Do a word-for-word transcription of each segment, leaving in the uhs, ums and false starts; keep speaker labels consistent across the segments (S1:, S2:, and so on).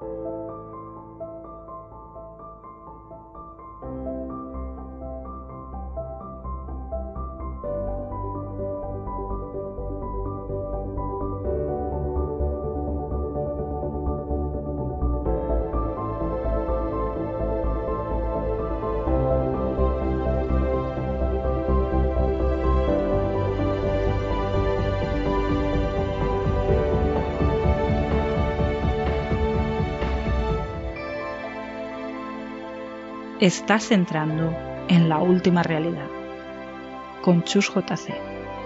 S1: Estás entrando en la última realidad con Chus J C.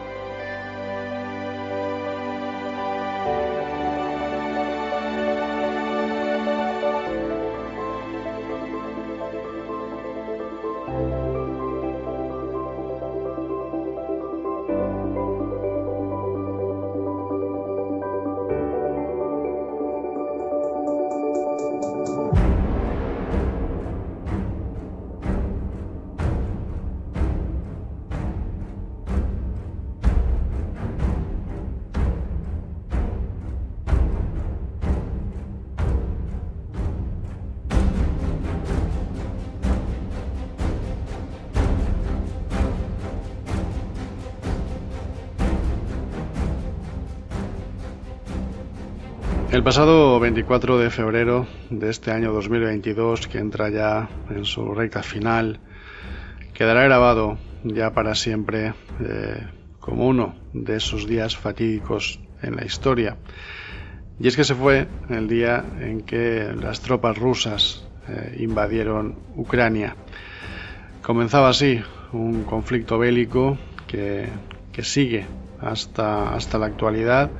S2: El pasado veinticuatro de febrero de este año dos mil veintidós, que entra ya en su recta final, quedará grabado ya para siempre eh, como uno de esos días fatídicos en la historia. Y es que se fue el día en que las tropas rusas eh, invadieron Ucrania. Comenzaba así un conflicto bélico que, que sigue hasta, hasta la actualidad,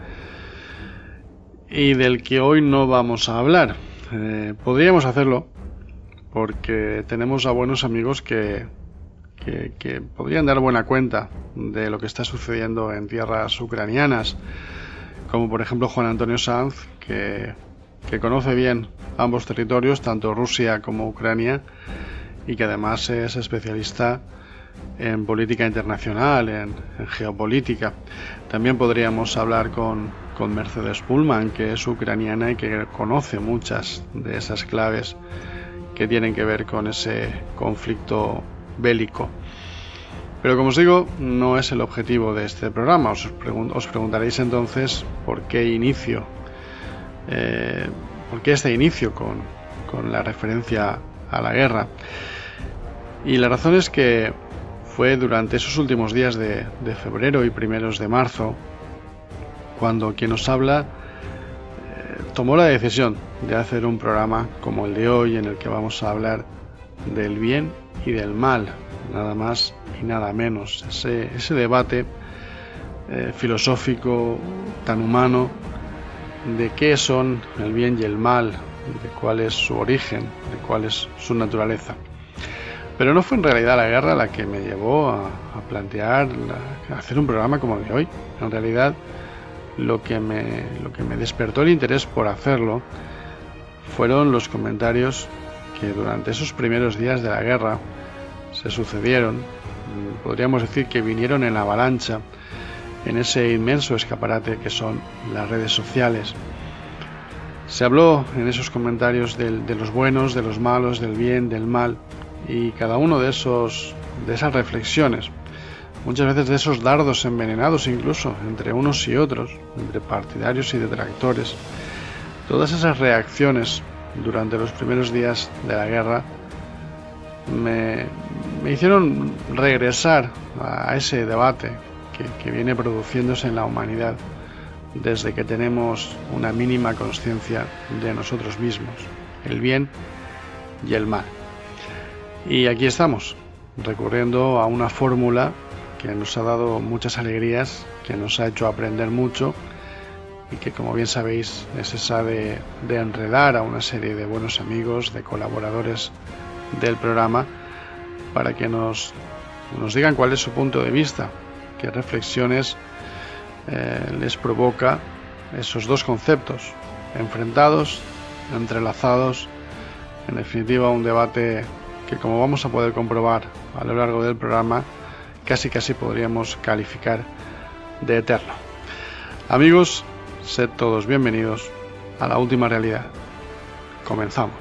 S2: y del que hoy no vamos a hablar. Eh, podríamos hacerlo porque tenemos a buenos amigos que, que, que podrían dar buena cuenta de lo que está sucediendo en tierras ucranianas, como por ejemplo Juan Antonio Sanz, que, que conoce bien ambos territorios, tanto Rusia como Ucrania, y que además es especialista en política internacional, en, en geopolítica. También podríamos hablar con, con Mercedes Pullman, que es ucraniana y que conoce muchas de esas claves que tienen que ver con ese conflicto bélico. Pero como os digo, no es el objetivo de este programa. Os, pregun- os preguntaréis entonces por qué inicio, eh, por qué este inicio con, con la referencia a la guerra. Y la razón es que fue durante esos últimos días de, de febrero y primeros de marzo cuando quien nos habla eh, tomó la decisión de hacer un programa como el de hoy, en el que vamos a hablar del bien y del mal, nada más y nada menos. Ese, ese debate eh, filosófico tan humano de qué son el bien y el mal, de cuál es su origen, de cuál es su naturaleza. Pero no fue en realidad la guerra la que me llevó a, a plantear, la, a hacer un programa como el de hoy. En realidad, lo que, me, lo que me despertó el interés por hacerlo fueron los comentarios que durante esos primeros días de la guerra se sucedieron. Podríamos decir que vinieron en avalancha en ese inmenso escaparate que son las redes sociales. Se habló en esos comentarios de, de los buenos, de los malos, del bien, del mal. Y cada uno de esos de esas reflexiones, muchas veces de esos dardos envenenados incluso entre unos y otros, entre partidarios y detractores, todas esas reacciones durante los primeros días de la guerra me, me hicieron regresar a ese debate que, que viene produciéndose en la humanidad desde que tenemos una mínima conciencia de nosotros mismos, el bien y el mal. Y aquí estamos, recurriendo a una fórmula que nos ha dado muchas alegrías, que nos ha hecho aprender mucho y que, como bien sabéis, es esa de, de enredar a una serie de buenos amigos, de colaboradores del programa, para que nos, nos digan cuál es su punto de vista, qué reflexiones eh, les provoca esos dos conceptos, enfrentados, entrelazados, en definitiva un debate que, como vamos a poder comprobar a lo largo del programa, casi casi podríamos calificar de eterno. Amigos, sed todos bienvenidos a la última realidad Comenzamos.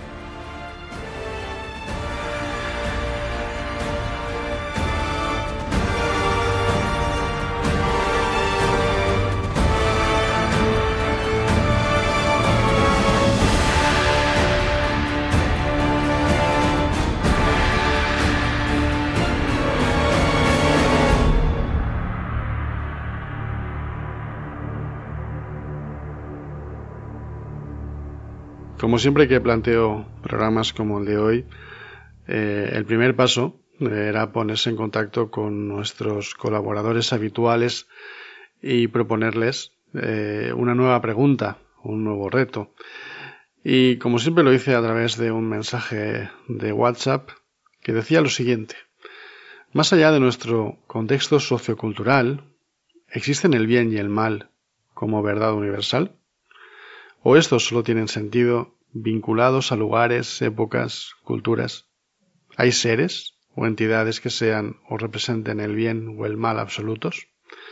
S2: Como siempre que planteo programas como el de hoy, eh, el primer paso era ponerse en contacto con nuestros colaboradores habituales y proponerles eh, una nueva pregunta, un nuevo reto. Y como siempre lo hice a través de un mensaje de WhatsApp que decía lo siguiente: más allá de nuestro contexto sociocultural, ¿existen el bien y el mal como verdad universal? ¿O estos solo tienen sentido vinculados a lugares, épocas, culturas? ¿Hay seres o entidades que sean o representen el bien o el mal absolutos?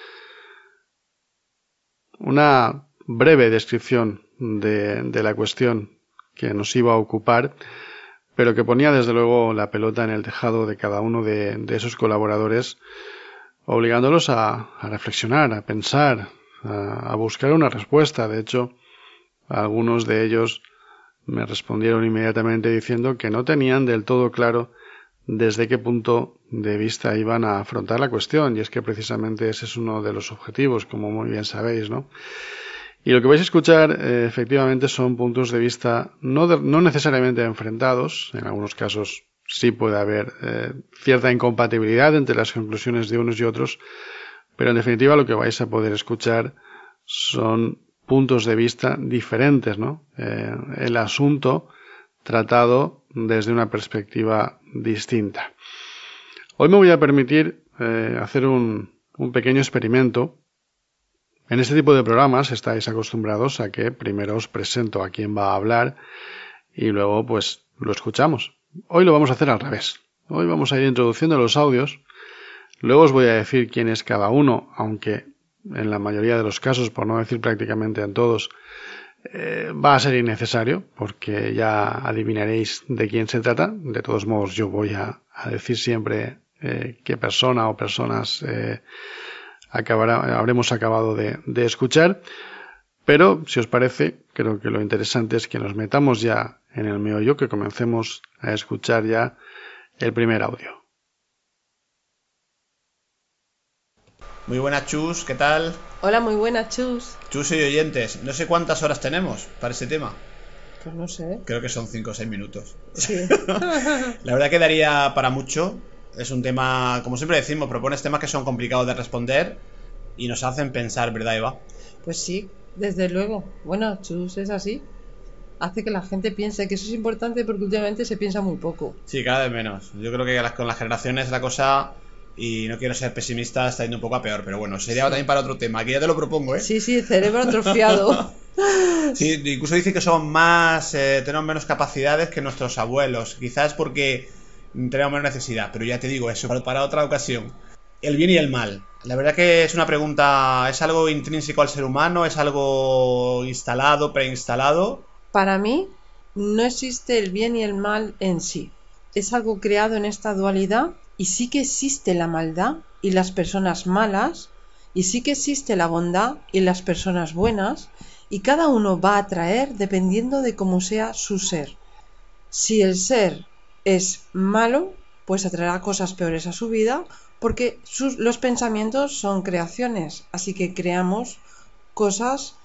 S2: Una breve descripción de, de la cuestión que nos iba a ocupar, pero que ponía desde luego la pelota en el tejado de cada uno de, de esos colaboradores, obligándolos a, a reflexionar, a pensar, a, a buscar una respuesta. De hecho, algunos de ellos me respondieron inmediatamente diciendo que no tenían del todo claro desde qué punto de vista iban a afrontar la cuestión, y es que precisamente ese es uno de los objetivos, como muy bien sabéis, ¿no? Y lo que vais a escuchar eh, efectivamente son puntos de vista no, de, no necesariamente enfrentados. En algunos casos sí puede haber eh, cierta incompatibilidad entre las conclusiones de unos y otros, pero en definitiva lo que vais a poder escuchar son puntos de vista diferentes, ¿no? Eh, el asunto tratado desde una perspectiva distinta. Hoy me voy a permitir eh, hacer un, un pequeño experimento. En este tipo de programas estáis acostumbrados a que primero os presento a quién va a hablar y luego pues lo escuchamos. Hoy lo vamos a hacer al revés. Hoy vamos a ir introduciendo los audios, luego os voy a decir quién es cada uno, aunque en la mayoría de los casos, por no decir prácticamente en todos, eh, va a ser innecesario, porque ya adivinaréis de quién se trata. De todos modos, yo voy a, a decir siempre eh, qué persona o personas eh, acabará, habremos acabado de, de escuchar. Pero, si os parece, creo que lo interesante es que nos metamos ya en el meollo, que comencemos a escuchar ya el primer audio.
S3: Muy buenas, Chus, ¿qué tal?
S4: Hola, muy buenas, Chus.
S3: Chus y oyentes, no sé cuántas horas tenemos para este tema.
S4: Pues no sé.
S3: Creo que son cinco o seis minutos.
S4: Sí.
S3: La verdad que daría para mucho. Es un tema, como siempre decimos, propones temas que son complicados de responder y nos hacen pensar, ¿verdad, Eva?
S4: Pues sí, desde luego. Bueno, Chus es así. Hace que la gente piense que eso es importante porque últimamente se piensa muy poco.
S3: Sí, cada vez menos. Yo creo que con las generaciones la cosa... Y no quiero ser pesimista, está yendo un poco a peor, pero bueno, sería sí. también para otro tema, que ya te lo propongo, ¿eh?
S4: Sí, sí, cerebro atrofiado.
S3: Sí, incluso dice que son más, eh, tenemos menos capacidades que nuestros abuelos, quizás porque tenemos menos necesidad, pero ya te digo eso, para, para otra ocasión. El bien y el mal, la verdad que es una pregunta, ¿es algo intrínseco al ser humano? ¿Es algo instalado, preinstalado?
S4: Para mí, no existe el bien y el mal en sí. Es algo creado en esta dualidad. Y sí que existe la maldad y las personas malas, y sí que existe la bondad y las personas buenas, y cada uno va a atraer dependiendo de cómo sea su ser. Si el ser es malo, pues atraerá cosas peores a su vida, porque sus, los pensamientos son creaciones, así que creamos cosas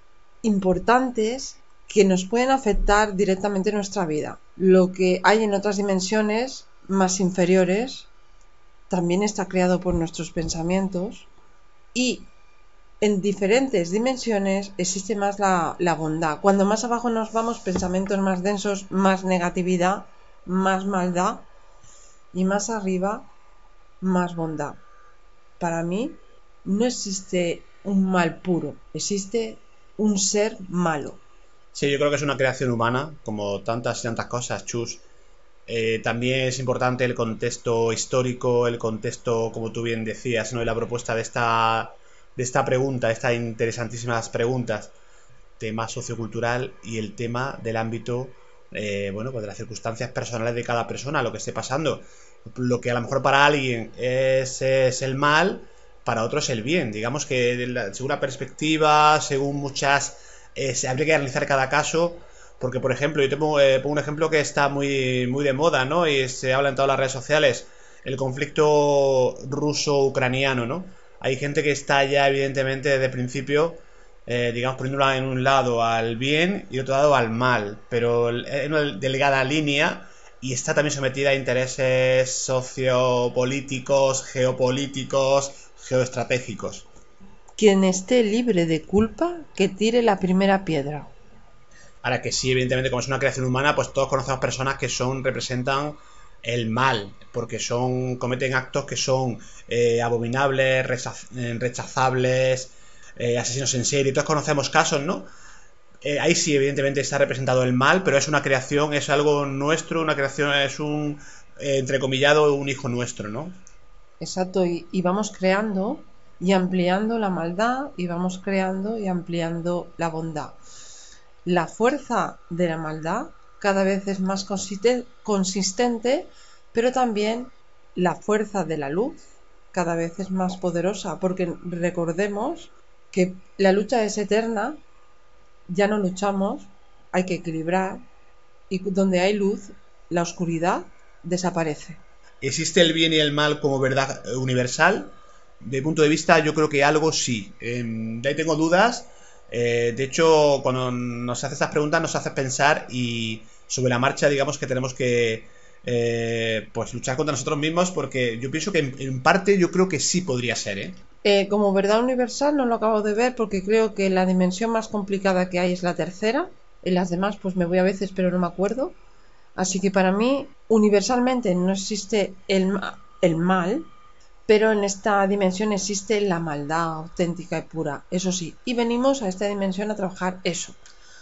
S4: importantes que nos pueden afectar directamente en nuestra vida. Lo que hay en otras dimensiones más inferiores también está creado por nuestros pensamientos, y en diferentes dimensiones existe más la, la bondad. Cuando más abajo nos vamos, pensamientos más densos, más negatividad, más maldad, y más arriba, más bondad. Para mí no existe un mal puro, existe un ser malo.
S3: Sí, yo creo que es una creación humana, como tantas y tantas cosas, Chus. Eh, también es importante el contexto histórico, el contexto, como tú bien decías, ¿no? Y la propuesta de esta, de esta pregunta, estas interesantísimas preguntas. tema sociocultural y el tema del ámbito, eh, bueno, pues de las circunstancias personales de cada persona, lo que esté pasando. Lo que a lo mejor para alguien es, es el mal, para otro es el bien. Digamos que de la, según la perspectiva, según muchas... Eh, se habría que analizar cada caso, porque por ejemplo, yo te pongo, eh, pongo un ejemplo que está muy, muy de moda, ¿no? Y se habla en todas las redes sociales, el conflicto ruso-ucraniano, ¿no? Hay gente que está ya evidentemente desde el principio, eh, digamos, poniéndola en un lado al bien y otro lado al mal, pero en una delgada línea, y está también sometida a intereses sociopolíticos, geopolíticos, geoestratégicos.
S4: Quien esté libre de culpa, que tire la primera piedra.
S3: Ahora que sí, evidentemente, como es una creación humana, pues todos conocemos personas que son, representan el mal, porque son, cometen actos que son eh, abominables, rechaz, rechazables, eh, asesinos en serie, todos conocemos casos, ¿no? Eh, ahí sí, evidentemente, está representado el mal, pero es una creación, es algo nuestro, una creación, es un, eh, entrecomillado, un hijo nuestro, ¿no?
S4: Exacto, y, y vamos creando y ampliando la maldad, y vamos creando y ampliando la bondad. La fuerza de la maldad cada vez es más consistente, pero también la fuerza de la luz cada vez es más poderosa, porque recordemos que la lucha es eterna, ya no luchamos, hay que equilibrar, y donde hay luz, la oscuridad desaparece.
S3: ¿Existe el bien y el mal como verdad universal? De mi punto de vista, yo creo que algo sí. Eh, de ahí tengo dudas. Eh, de hecho, cuando nos hace estas preguntas, nos hace pensar, y sobre la marcha, digamos que tenemos que eh, pues luchar contra nosotros mismos, porque yo pienso que en, en parte yo creo que sí podría ser, ¿eh?
S4: Eh, como verdad universal no lo acabo de ver, porque creo que la dimensión más complicada que hay es la tercera. En las demás pues me voy a veces, pero no me acuerdo. Así que para mí, universalmente no existe el, el mal, pero en esta dimensión existe la maldad auténtica y pura, eso sí. Y venimos a esta dimensión a trabajar eso,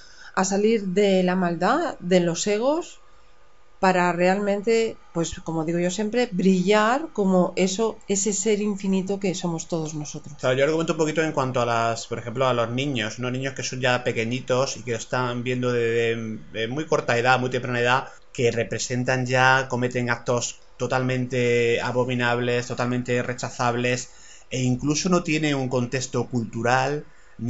S4: a salir de la maldad, de los egos, para realmente, pues como digo yo siempre, brillar como eso, ese ser infinito que somos todos nosotros.
S3: Claro, yo argumento un poquito en cuanto a las, por ejemplo, a los niños, ¿no? Niños que son ya pequeñitos y que lo están viendo de, de, de muy corta edad, muy temprana edad, que representan ya, cometen actos totalmente abominables, totalmente rechazables, e incluso no tiene un contexto cultural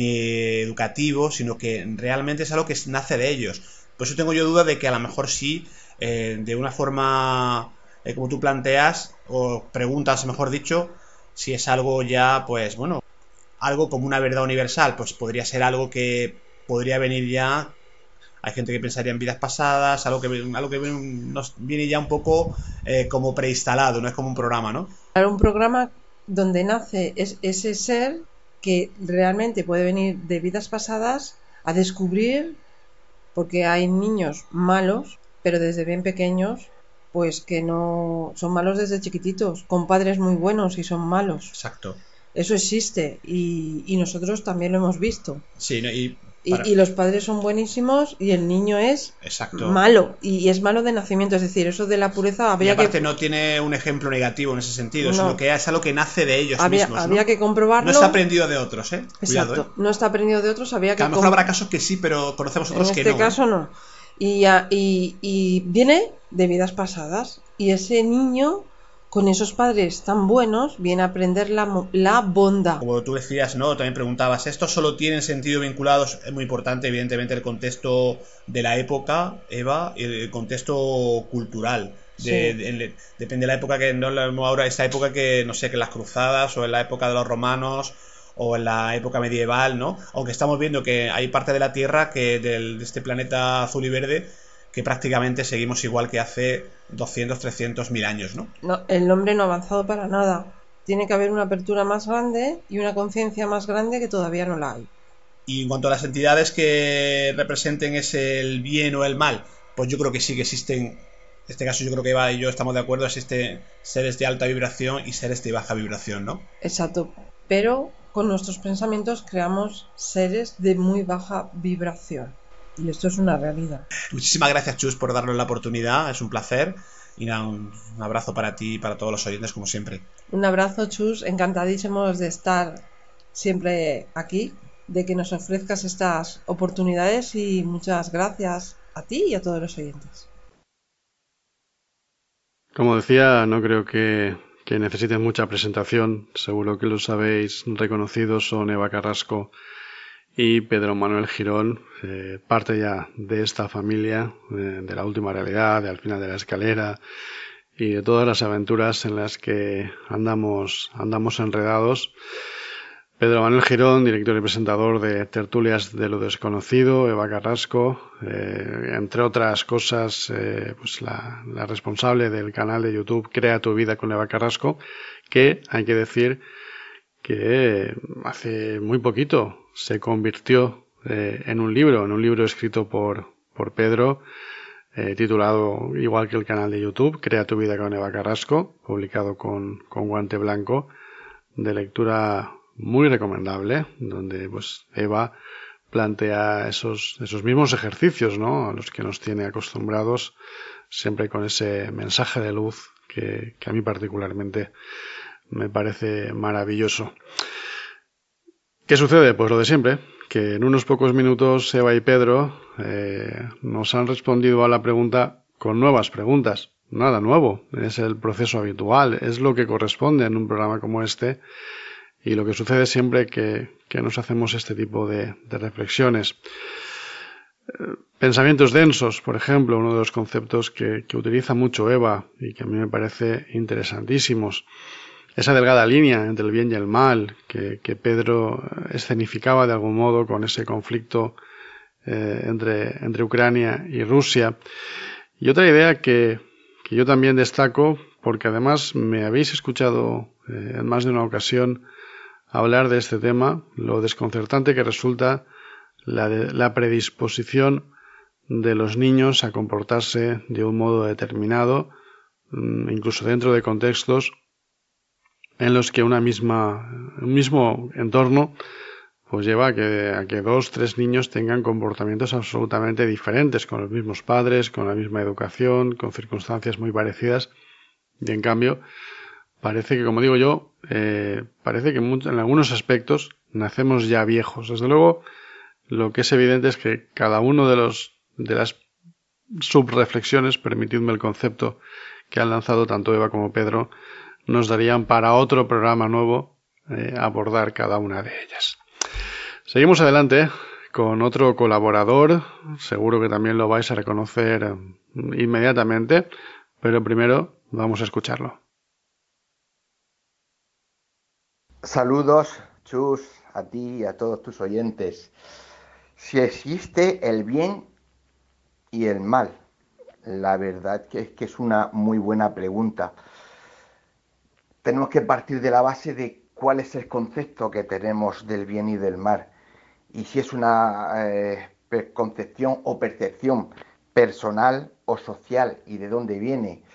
S3: ni educativo, sino que realmente es algo que nace de ellos. Por eso tengo yo duda de que a lo mejor sí, eh, de una forma eh, como tú planteas, o preguntas, mejor dicho, si es algo ya, pues bueno, algo como una verdad universal, pues podría ser algo que podría venir ya. Hay gente que pensaría en vidas pasadas, algo que, algo que nos viene ya un poco eh, como preinstalado, no es como un programa, ¿no?
S4: Claro, un programa donde nace es, ese ser que realmente puede venir de vidas pasadas a descubrir, porque hay niños malos, pero desde bien pequeños, pues que no son malos desde chiquititos, con padres muy buenos y son malos.
S3: Exacto.
S4: Eso existe y, y nosotros también lo hemos visto.
S3: Sí, ¿no? y...
S4: Y, y los padres son buenísimos y el niño es
S3: Exacto.
S4: malo, y es malo de nacimiento, es decir, eso de la pureza habría
S3: y aparte
S4: que...
S3: no tiene un ejemplo negativo en ese sentido,
S4: no.
S3: sino que es algo que nace de ellos
S4: habría,
S3: mismos, ¿no?
S4: Habría que comprobarlo.
S3: No está aprendido de otros, ¿eh?
S4: Exacto,
S3: Cuidado, ¿eh?
S4: No está aprendido de otros, habría que...
S3: que a lo mejor habrá casos que sí, pero conocemos otros
S4: en
S3: que
S4: este
S3: no.
S4: En este caso
S3: ¿eh?
S4: no. Y, a, y, y viene de vidas pasadas, y ese niño, con esos padres tan buenos, viene a aprender la, la bondad.
S3: Como tú decías, ¿no? También preguntabas, ¿estos solo tienen sentido vinculados? Es muy importante, evidentemente, el contexto de la época, Eva, y el contexto cultural. De,
S4: sí.
S3: de, de, depende de la época que no ahora, esta época que, no sé, que las cruzadas, o en la época de los romanos, o en la época medieval, ¿no? Aunque estamos viendo que hay parte de la Tierra, que del, de este planeta azul y verde, que prácticamente seguimos igual que hace doscientos, trescientos mil años, ¿no?
S4: No, el hombre no ha avanzado para nada. Tiene que haber una apertura más grande y una conciencia más grande que todavía no la hay.
S3: Y en cuanto a las entidades que representen ese el bien o el mal, pues yo creo que sí que existen. En este caso yo creo que Eva y yo estamos de acuerdo, existen seres de alta vibración y seres de baja vibración, ¿no?
S4: Exacto, pero con nuestros pensamientos creamos seres de muy baja vibración. Y esto es una realidad.
S3: Muchísimas gracias, Chus, por darnos la oportunidad. Es un placer. Y nada, un, un abrazo para ti y para todos los oyentes, como siempre.
S4: Un abrazo, Chus. Encantadísimos de estar siempre aquí. de que nos ofrezcas estas oportunidades y muchas gracias a ti y a todos los oyentes.
S2: Como decía, no creo que, que necesiten mucha presentación. Seguro que los habéis reconocido. Son Eva Carrasco y Pedro Manuel Girón, eh, parte ya de esta familia, eh, de La Última Realidad, de Al Final de la Escalera y de todas las aventuras en las que andamos, andamos enredados. Pedro Manuel Girón, director y presentador de Tertulias de lo Desconocido. Eva Carrasco, eh, entre otras cosas, eh, pues la, la responsable del canal de YouTube Crea tu Vida con Eva Carrasco, que hay que decir que hace muy poquito se convirtió eh, en un libro, en un libro escrito por, por Pedro, eh, titulado igual que el canal de YouTube, Crea tu Vida con Eva Carrasco, publicado con, con guante blanco, de lectura muy recomendable, donde pues Eva plantea esos, esos mismos ejercicios, ¿no?, a los que nos tiene acostumbrados, siempre con ese mensaje de luz que, que a mí particularmente me parece maravilloso. ¿Qué sucede? Pues lo de siempre, que en unos pocos minutos Eva y Pedro eh, nos han respondido a la pregunta con nuevas preguntas. Nada nuevo, es el proceso habitual, es lo que corresponde en un programa como este y lo que sucede siempre que, que nos hacemos este tipo de, de reflexiones. Pensamientos densos, por ejemplo, uno de los conceptos que, que utiliza mucho Eva y que a mí me parece interesantísimos. Esa delgada línea entre el bien y el mal que, que Pedro escenificaba de algún modo con ese conflicto eh, entre, entre Ucrania y Rusia. Y otra idea que, que yo también destaco, porque además me habéis escuchado eh, en más de una ocasión hablar de este tema, lo desconcertante que resulta la, de, la predisposición de los niños a comportarse de un modo determinado, incluso dentro de contextos en los que una misma, un mismo entorno pues lleva a que, a que dos, tres niños tengan comportamientos absolutamente diferentes, con los mismos padres, con la misma educación, con circunstancias muy parecidas, y en cambio parece que, como digo yo, eh, parece que en, en algunos aspectos nacemos ya viejos. Desde luego, lo que es evidente es que cada uno de los de las subreflexiones, permitidme el concepto que han lanzado tanto Eva como Pedro, nos darían para otro programa nuevo eh, abordar cada una de ellas. Seguimos adelante con otro colaborador, seguro que también lo vais a reconocer inmediatamente, pero primero vamos a escucharlo.
S5: Saludos, Chus, a ti y a todos tus oyentes. Si existe el bien y el mal, la verdad que es que es una muy buena pregunta. Tenemos que partir de la base de cuál es el concepto que tenemos del bien y del mal. Y si es una eh, concepción o percepción personal o social y de dónde viene.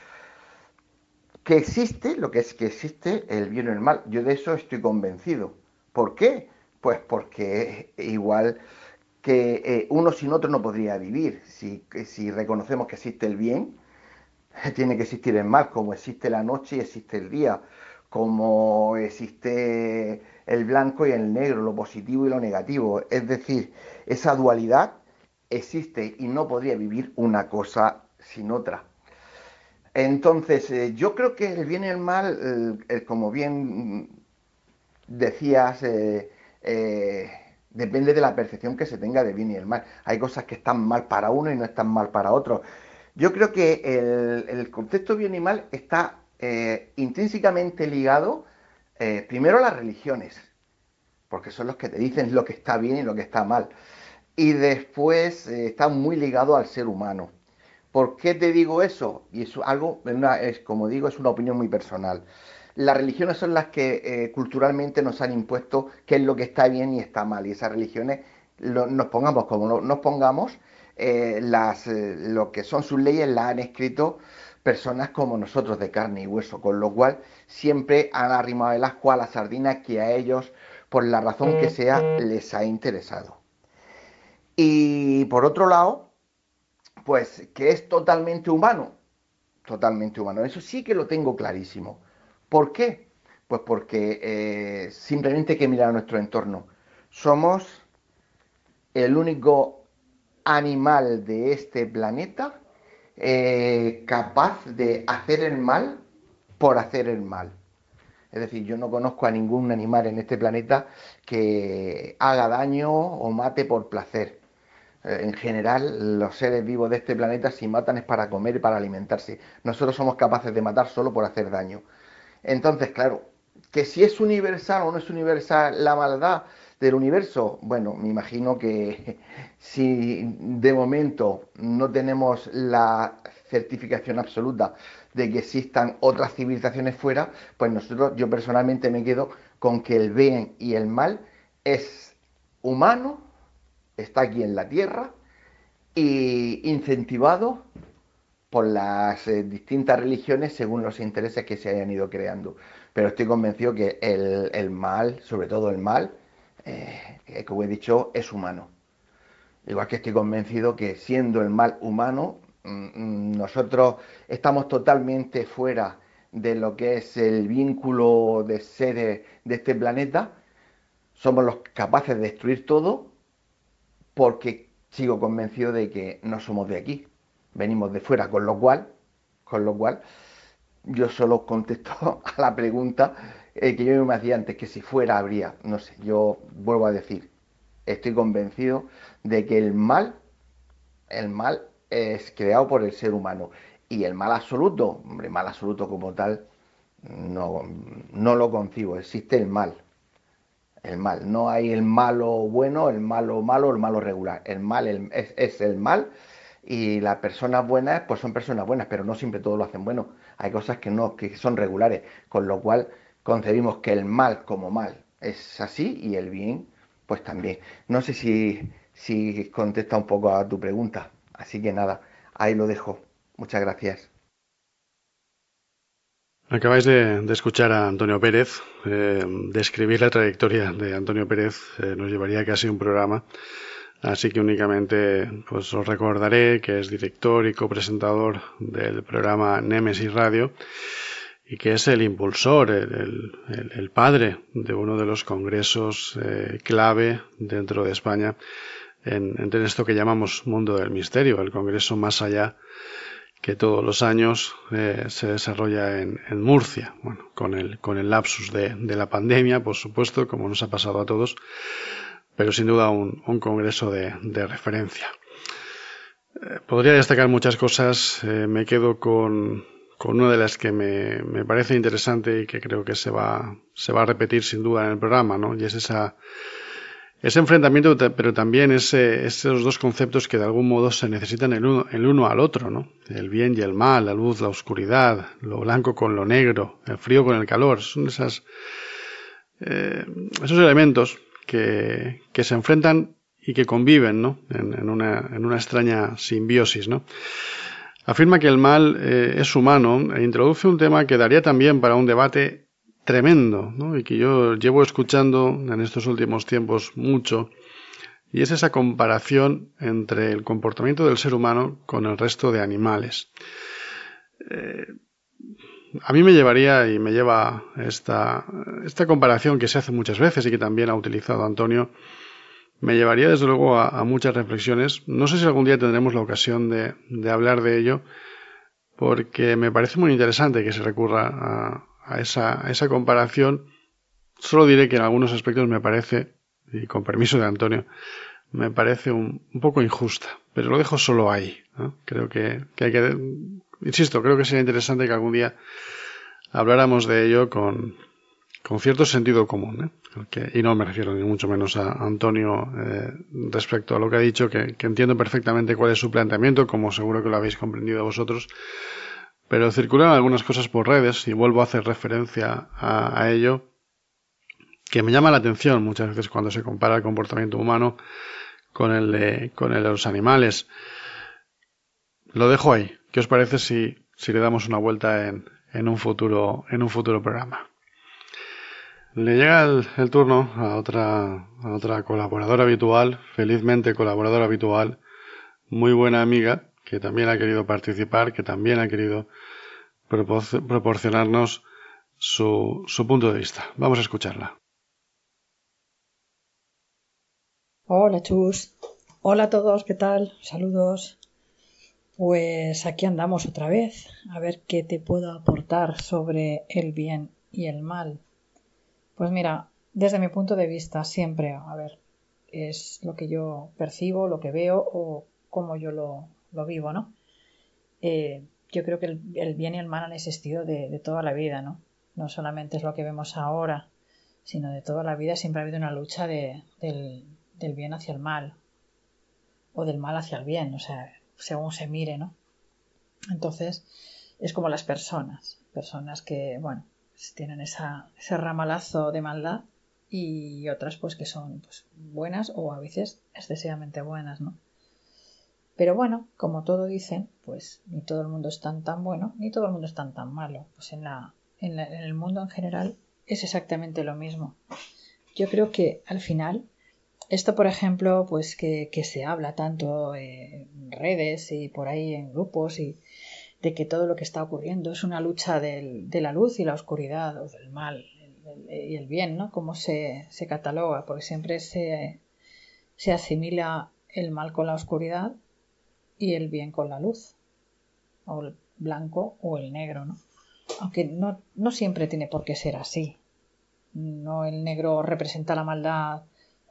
S5: Que existe, lo que es que existe el bien y el mal. Yo de eso estoy convencido. ¿Por qué? Pues porque igual que eh, uno sin otro no podría vivir. Si, si reconocemos que existe el bien, tiene que existir el mal, como existe la noche y existe el día, como existe el blanco y el negro, lo positivo y lo negativo. Es decir, esa dualidad existe y no podría vivir una cosa sin otra. Entonces, eh, yo creo que el bien y el mal, eh, eh, como bien decías, eh, eh, depende de la percepción que se tenga de bien y el mal. Hay cosas que están mal para uno y no están mal para otro. Yo creo que el, el concepto bien y mal está eh, intrínsecamente ligado eh, primero a las religiones, porque son los que te dicen lo que está bien y lo que está mal. Y después eh, está muy ligado al ser humano. ¿Por qué te digo eso? Y es algo, una, es, como digo, es una opinión muy personal. Las religiones son las que eh, culturalmente nos han impuesto qué es lo que está bien y está mal. Y esas religiones, lo, nos pongamos como no, nos pongamos, eh, las, eh, lo que son sus leyes las han escrito personas como nosotros de carne y hueso. Con lo cual siempre han arrimado el ascua a la sardina que a ellos, por la razón que sea, les ha interesado. Y por otro lado, pues que es totalmente humano, totalmente humano. Eso sí que lo tengo clarísimo. ¿Por qué? Pues porque eh, simplemente hay que mirar a nuestro entorno. Somos el único animal de este planeta eh, capaz de hacer el mal por hacer el mal. Es decir, yo no conozco a ningún animal en este planeta que haga daño o mate por placer. Eh, en general, los seres vivos de este planeta, si matan es para comer y para alimentarse. Nosotros somos capaces de matar solo por hacer daño. Entonces, claro, que si es universal o no es universal la maldad del universo, bueno, me imagino que si de momento no tenemos la certificación absoluta de que existan otras civilizaciones fuera, pues nosotros, yo personalmente me quedo con que el bien y el mal es humano, está aquí en la Tierra y incentivado por las eh, distintas religiones según los intereses que se hayan ido creando. Pero estoy convencido que el, el mal, sobre todo el mal, eh, como he dicho, es humano. Igual que estoy convencido que siendo el mal humano, mmm, nosotros estamos totalmente fuera de lo que es el vínculo de seres de este planeta. Somos los capaces de destruir todo porque sigo convencido de que no somos de aquí. Venimos de fuera, con lo cual, con lo cual, yo solo contesto a la pregunta eh, que yo me hacía antes, que si fuera habría, no sé, yo vuelvo a decir, estoy convencido de que el mal, el mal es creado por el ser humano y el mal absoluto, hombre, mal absoluto como tal, no, no lo concibo, existe el mal, el mal, no hay el malo bueno, el malo malo, el malo regular, el mal el, es, es el mal. Y las personas buenas, pues son personas buenas, pero no siempre todos lo hacen bueno. Hay cosas que no, que son regulares, con lo cual concebimos que el mal como mal es así y el bien, pues también. No sé si, si contesta un poco a tu pregunta. Así que nada, ahí lo dejo. Muchas gracias.
S2: Acabáis de, de escuchar a Antonio Pérez. Eh, describir la trayectoria de Antonio Pérez eh, nos llevaría casi un programa. Así que únicamente pues os recordaré que es director y copresentador del programa Némesis Radio y que es el impulsor, el, el, el padre de uno de los congresos eh, clave dentro de España en, en esto que llamamos Mundo del Misterio, el congreso Más Allá, que todos los años eh, se desarrolla en, en Murcia, bueno, con el, con el lapsus de, de la pandemia, por supuesto, como nos ha pasado a todos, pero sin duda un, un congreso de, de referencia. Eh, podría destacar muchas cosas, eh, me quedo con, con una de las que me, me parece interesante y que creo que se va, se va a repetir sin duda en el programa, ¿no? Y es esa, ese enfrentamiento, pero también ese, esos dos conceptos que de algún modo se necesitan el uno, el uno al otro, ¿no? El bien y el mal, la luz, la oscuridad, lo blanco con lo negro, el frío con el calor, son esas, eh, esos elementos Que, que se enfrentan y que conviven, ¿no? en, en, una, en una extraña simbiosis, ¿no? Afirma que el mal eh, es humano e introduce un tema que daría también para un debate tremendo, ¿no? Y que yo llevo escuchando en estos últimos tiempos mucho, y es esa comparación entre el comportamiento del ser humano con el resto de animales. Eh, A mí me llevaría y me lleva esta, esta comparación que se hace muchas veces y que también ha utilizado Antonio, me llevaría desde luego a, a muchas reflexiones. No sé si algún día tendremos la ocasión de, de hablar de ello, porque me parece muy interesante que se recurra a, a, esa, a esa comparación. Solo diré que en algunos aspectos me parece, y con permiso de Antonio, me parece un, un poco injusta, pero lo dejo solo ahí, ¿no? Creo que, que hay que... Insisto, creo que sería interesante que algún día habláramos de ello con, con cierto sentido común, ¿eh? Que, y no me refiero ni mucho menos a Antonio eh, respecto a lo que ha dicho, que, que entiendo perfectamente cuál es su planteamiento, como seguro que lo habéis comprendido vosotros, pero circulan algunas cosas por redes, y vuelvo a hacer referencia a, a ello, que me llama la atención muchas veces cuando se compara el comportamiento humano con el de, con el de los animales. Lo dejo ahí. ¿Qué os parece si, si le damos una vuelta en, en, un futuro, en un futuro programa? Le llega el, el turno a otra, a otra colaboradora habitual, felizmente colaboradora habitual, muy buena amiga, que también ha querido participar, que también ha querido propor- proporcionarnos su, su punto de vista. Vamos a escucharla.
S6: Hola, Chus. Hola a todos, ¿qué tal? Saludos. Pues aquí andamos otra vez, a ver qué te puedo aportar sobre el bien y el mal. Pues mira, desde mi punto de vista, siempre, a ver, es lo que yo percibo, lo que veo o cómo yo lo, lo vivo, ¿no? Eh, yo creo que el, el bien y el mal han existido de, de toda la vida, ¿no? No solamente es lo que vemos ahora, sino de toda la vida siempre ha habido una lucha de, del, del bien hacia el mal o del mal hacia el bien, o sea, según se mire, ¿no? Entonces, es como las personas, personas que, bueno, tienen esa, ese ramalazo de maldad y otras pues que son pues, buenas o a veces excesivamente buenas, ¿no? Pero bueno, como todo dicen, pues ni todo el mundo es tan tan bueno, ni todo el mundo es tan tan malo. Pues en, la, en, la, en el mundo en general es exactamente lo mismo. Yo creo que al final, esto por ejemplo, pues que, que se habla tanto en redes y por ahí en grupos y de que todo lo que está ocurriendo es una lucha del, de la luz y la oscuridad, o del mal el, el, y el bien, ¿no? Como se, se cataloga, porque siempre se, se asimila el mal con la oscuridad y el bien con la luz, o el blanco o el negro, ¿no? Aunque no, no siempre tiene por qué ser así. No el negro representa la maldad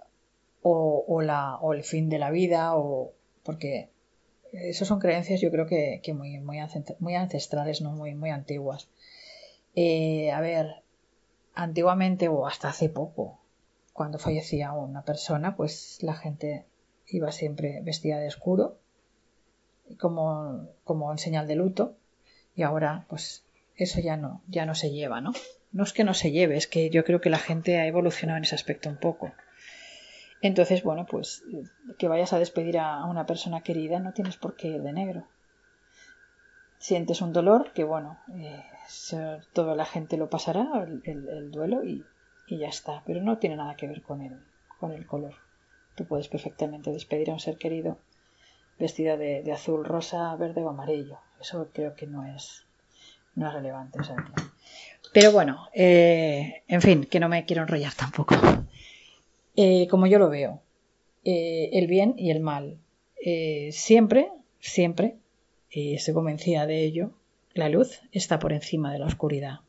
S6: o, o, la, o el fin de la vida, o porque esas son creencias yo creo que, que muy, muy, muy ancestrales, ¿no? Muy, muy antiguas. Eh, a ver, antiguamente o hasta hace poco, cuando fallecía una persona, pues la gente iba siempre vestida de oscuro, como, como en señal de luto, y ahora pues eso ya no, ya no se lleva, ¿no? No es que no se lleve, es que yo creo que la gente ha evolucionado en ese aspecto un poco. Entonces, bueno, pues que vayas a despedir a una persona querida no tienes por qué ir de negro. Sientes un dolor que, bueno, eh, toda la gente lo pasará, el, el, el duelo, y, y ya está. Pero no tiene nada que ver con el, con el color. Tú puedes perfectamente despedir a un ser querido vestida de, de azul, rosa, verde o amarillo. Eso creo que no es, no es relevante. O sea, no. Pero bueno, eh, en fin, que no me quiero enrollar tampoco. Eh, como yo lo veo, eh, el bien y el mal. Eh, siempre, siempre, y estoy convencida de ello, la luz está por encima de la oscuridad.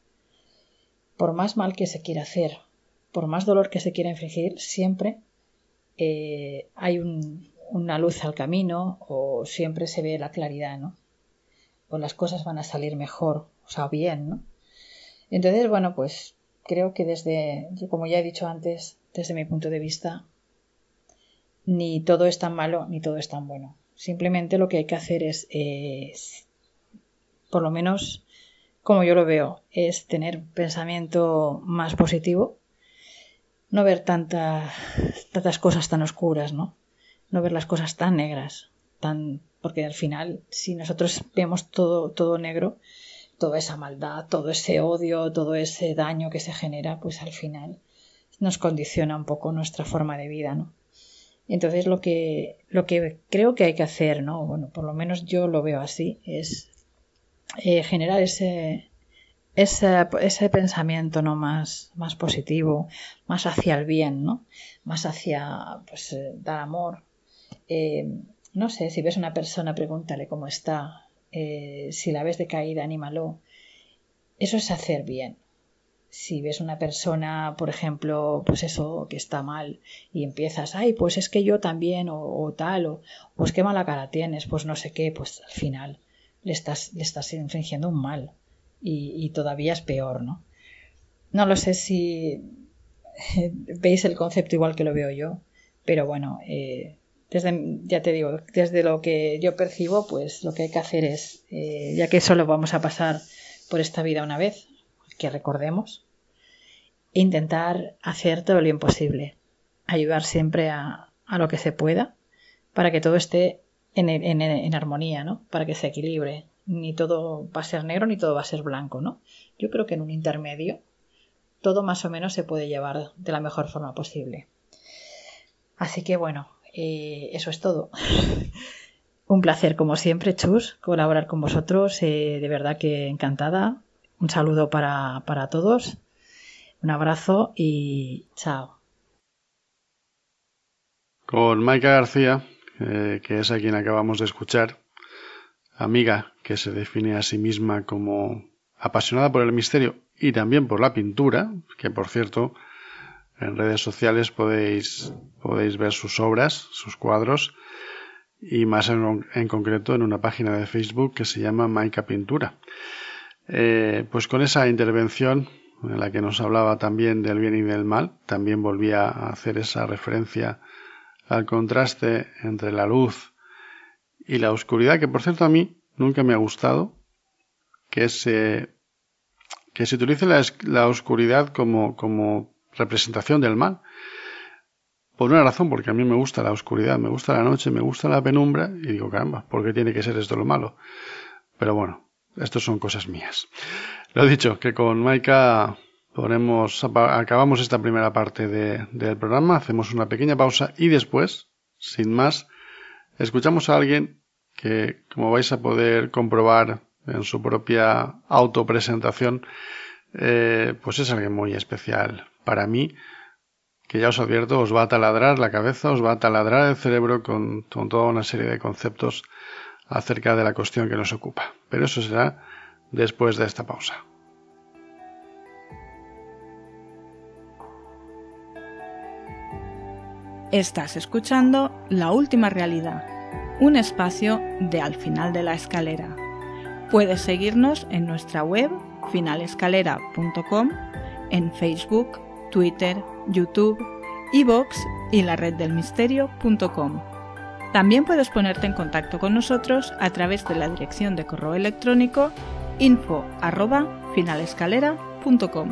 S6: Por más mal que se quiera hacer, por más dolor que se quiera infligir, siempre eh, hay un, una luz al camino, o siempre se ve la claridad, ¿no? O las cosas van a salir mejor, o sea, bien, ¿no? Entonces, bueno, pues creo que desde, como ya he dicho antes, desde mi punto de vista, ni todo es tan malo ni todo es tan bueno. Simplemente lo que hay que hacer es, eh, por lo menos como yo lo veo, es tener un pensamiento más positivo, no ver tantas, tantas cosas tan oscuras, ¿no? No ver las cosas tan negras, tan, porque al final, si nosotros vemos todo, todo negro, toda esa maldad, todo ese odio, todo ese daño que se genera, pues al final nos condiciona un poco nuestra forma de vida, ¿no? Entonces lo que, lo que creo que hay que hacer, ¿no? Bueno, por lo menos yo lo veo así, es eh, generar ese, ese, ese pensamiento, ¿no? Más, más positivo, más hacia el bien, ¿no? Más hacia, pues, eh, dar amor. Eh, no sé, si ves a una persona, pregúntale cómo está. Eh, si la ves decaída, anímalo. Eso es hacer bien. Si ves una persona, por ejemplo, pues eso, que está mal, y empiezas, ay, pues es que yo también, o, o tal, o pues qué mala cara tienes, pues no sé qué, pues al final le estás, le estás infringiendo un mal, y, y todavía es peor, ¿no? No lo sé si veis el concepto igual que lo veo yo, pero bueno, eh, desde, ya te digo, desde lo que yo percibo, pues lo que hay que hacer es, eh, ya que solo vamos a pasar por esta vida una vez, que recordemos, intentar hacer todo lo imposible, ayudar siempre a, a lo que se pueda para que todo esté en, en, en armonía, ¿no? Para que se equilibre. Ni todo va a ser negro ni todo va a ser blanco, ¿no? Yo creo que en un intermedio todo más o menos se puede llevar de la mejor forma posible. Así que bueno, eh, eso es todo. Un placer como siempre, Chus, colaborar con vosotros. Eh, de verdad que encantada. Un saludo para, para todos. Un abrazo y chao.
S2: Con Maika García, eh, que es a quien acabamos de escuchar, amiga que se define a sí misma como apasionada por el misterio y también por la pintura, que por cierto en redes sociales podéis, podéis ver sus obras, sus cuadros, y más en, en concreto en una página de Facebook que se llama Maika Pintura. Eh, pues con esa intervención en la que nos hablaba también del bien y del mal, también volvía a hacer esa referencia al contraste entre la luz y la oscuridad, que por cierto a mí nunca me ha gustado que se, que se utilice la, la oscuridad como, como representación del mal. Por una razón, porque a mí me gusta la oscuridad, me gusta la noche, me gusta la penumbra, y digo, caramba, ¿por qué tiene que ser esto lo malo? Pero bueno, esto son cosas mías. Lo dicho, que con Maika ponemos, acabamos esta primera parte de, del programa, hacemos una pequeña pausa y después, sin más, escuchamos a alguien que, como vais a poder comprobar en su propia autopresentación, eh, pues es alguien muy especial para mí, que ya os advierto, os va a taladrar la cabeza, os va a taladrar el cerebro con, con toda una serie de conceptos acerca de la cuestión que nos ocupa. Pero eso será después de esta pausa.
S1: Estás escuchando La Última Realidad, un espacio de Al Final de la Escalera. Puedes seguirnos en nuestra web finalescalera punto com, en Facebook, Twitter, YouTube, iVoox y la red del misterio punto com. También puedes ponerte en contacto con nosotros a través de la dirección de correo electrónico info arroba finalescalera punto com.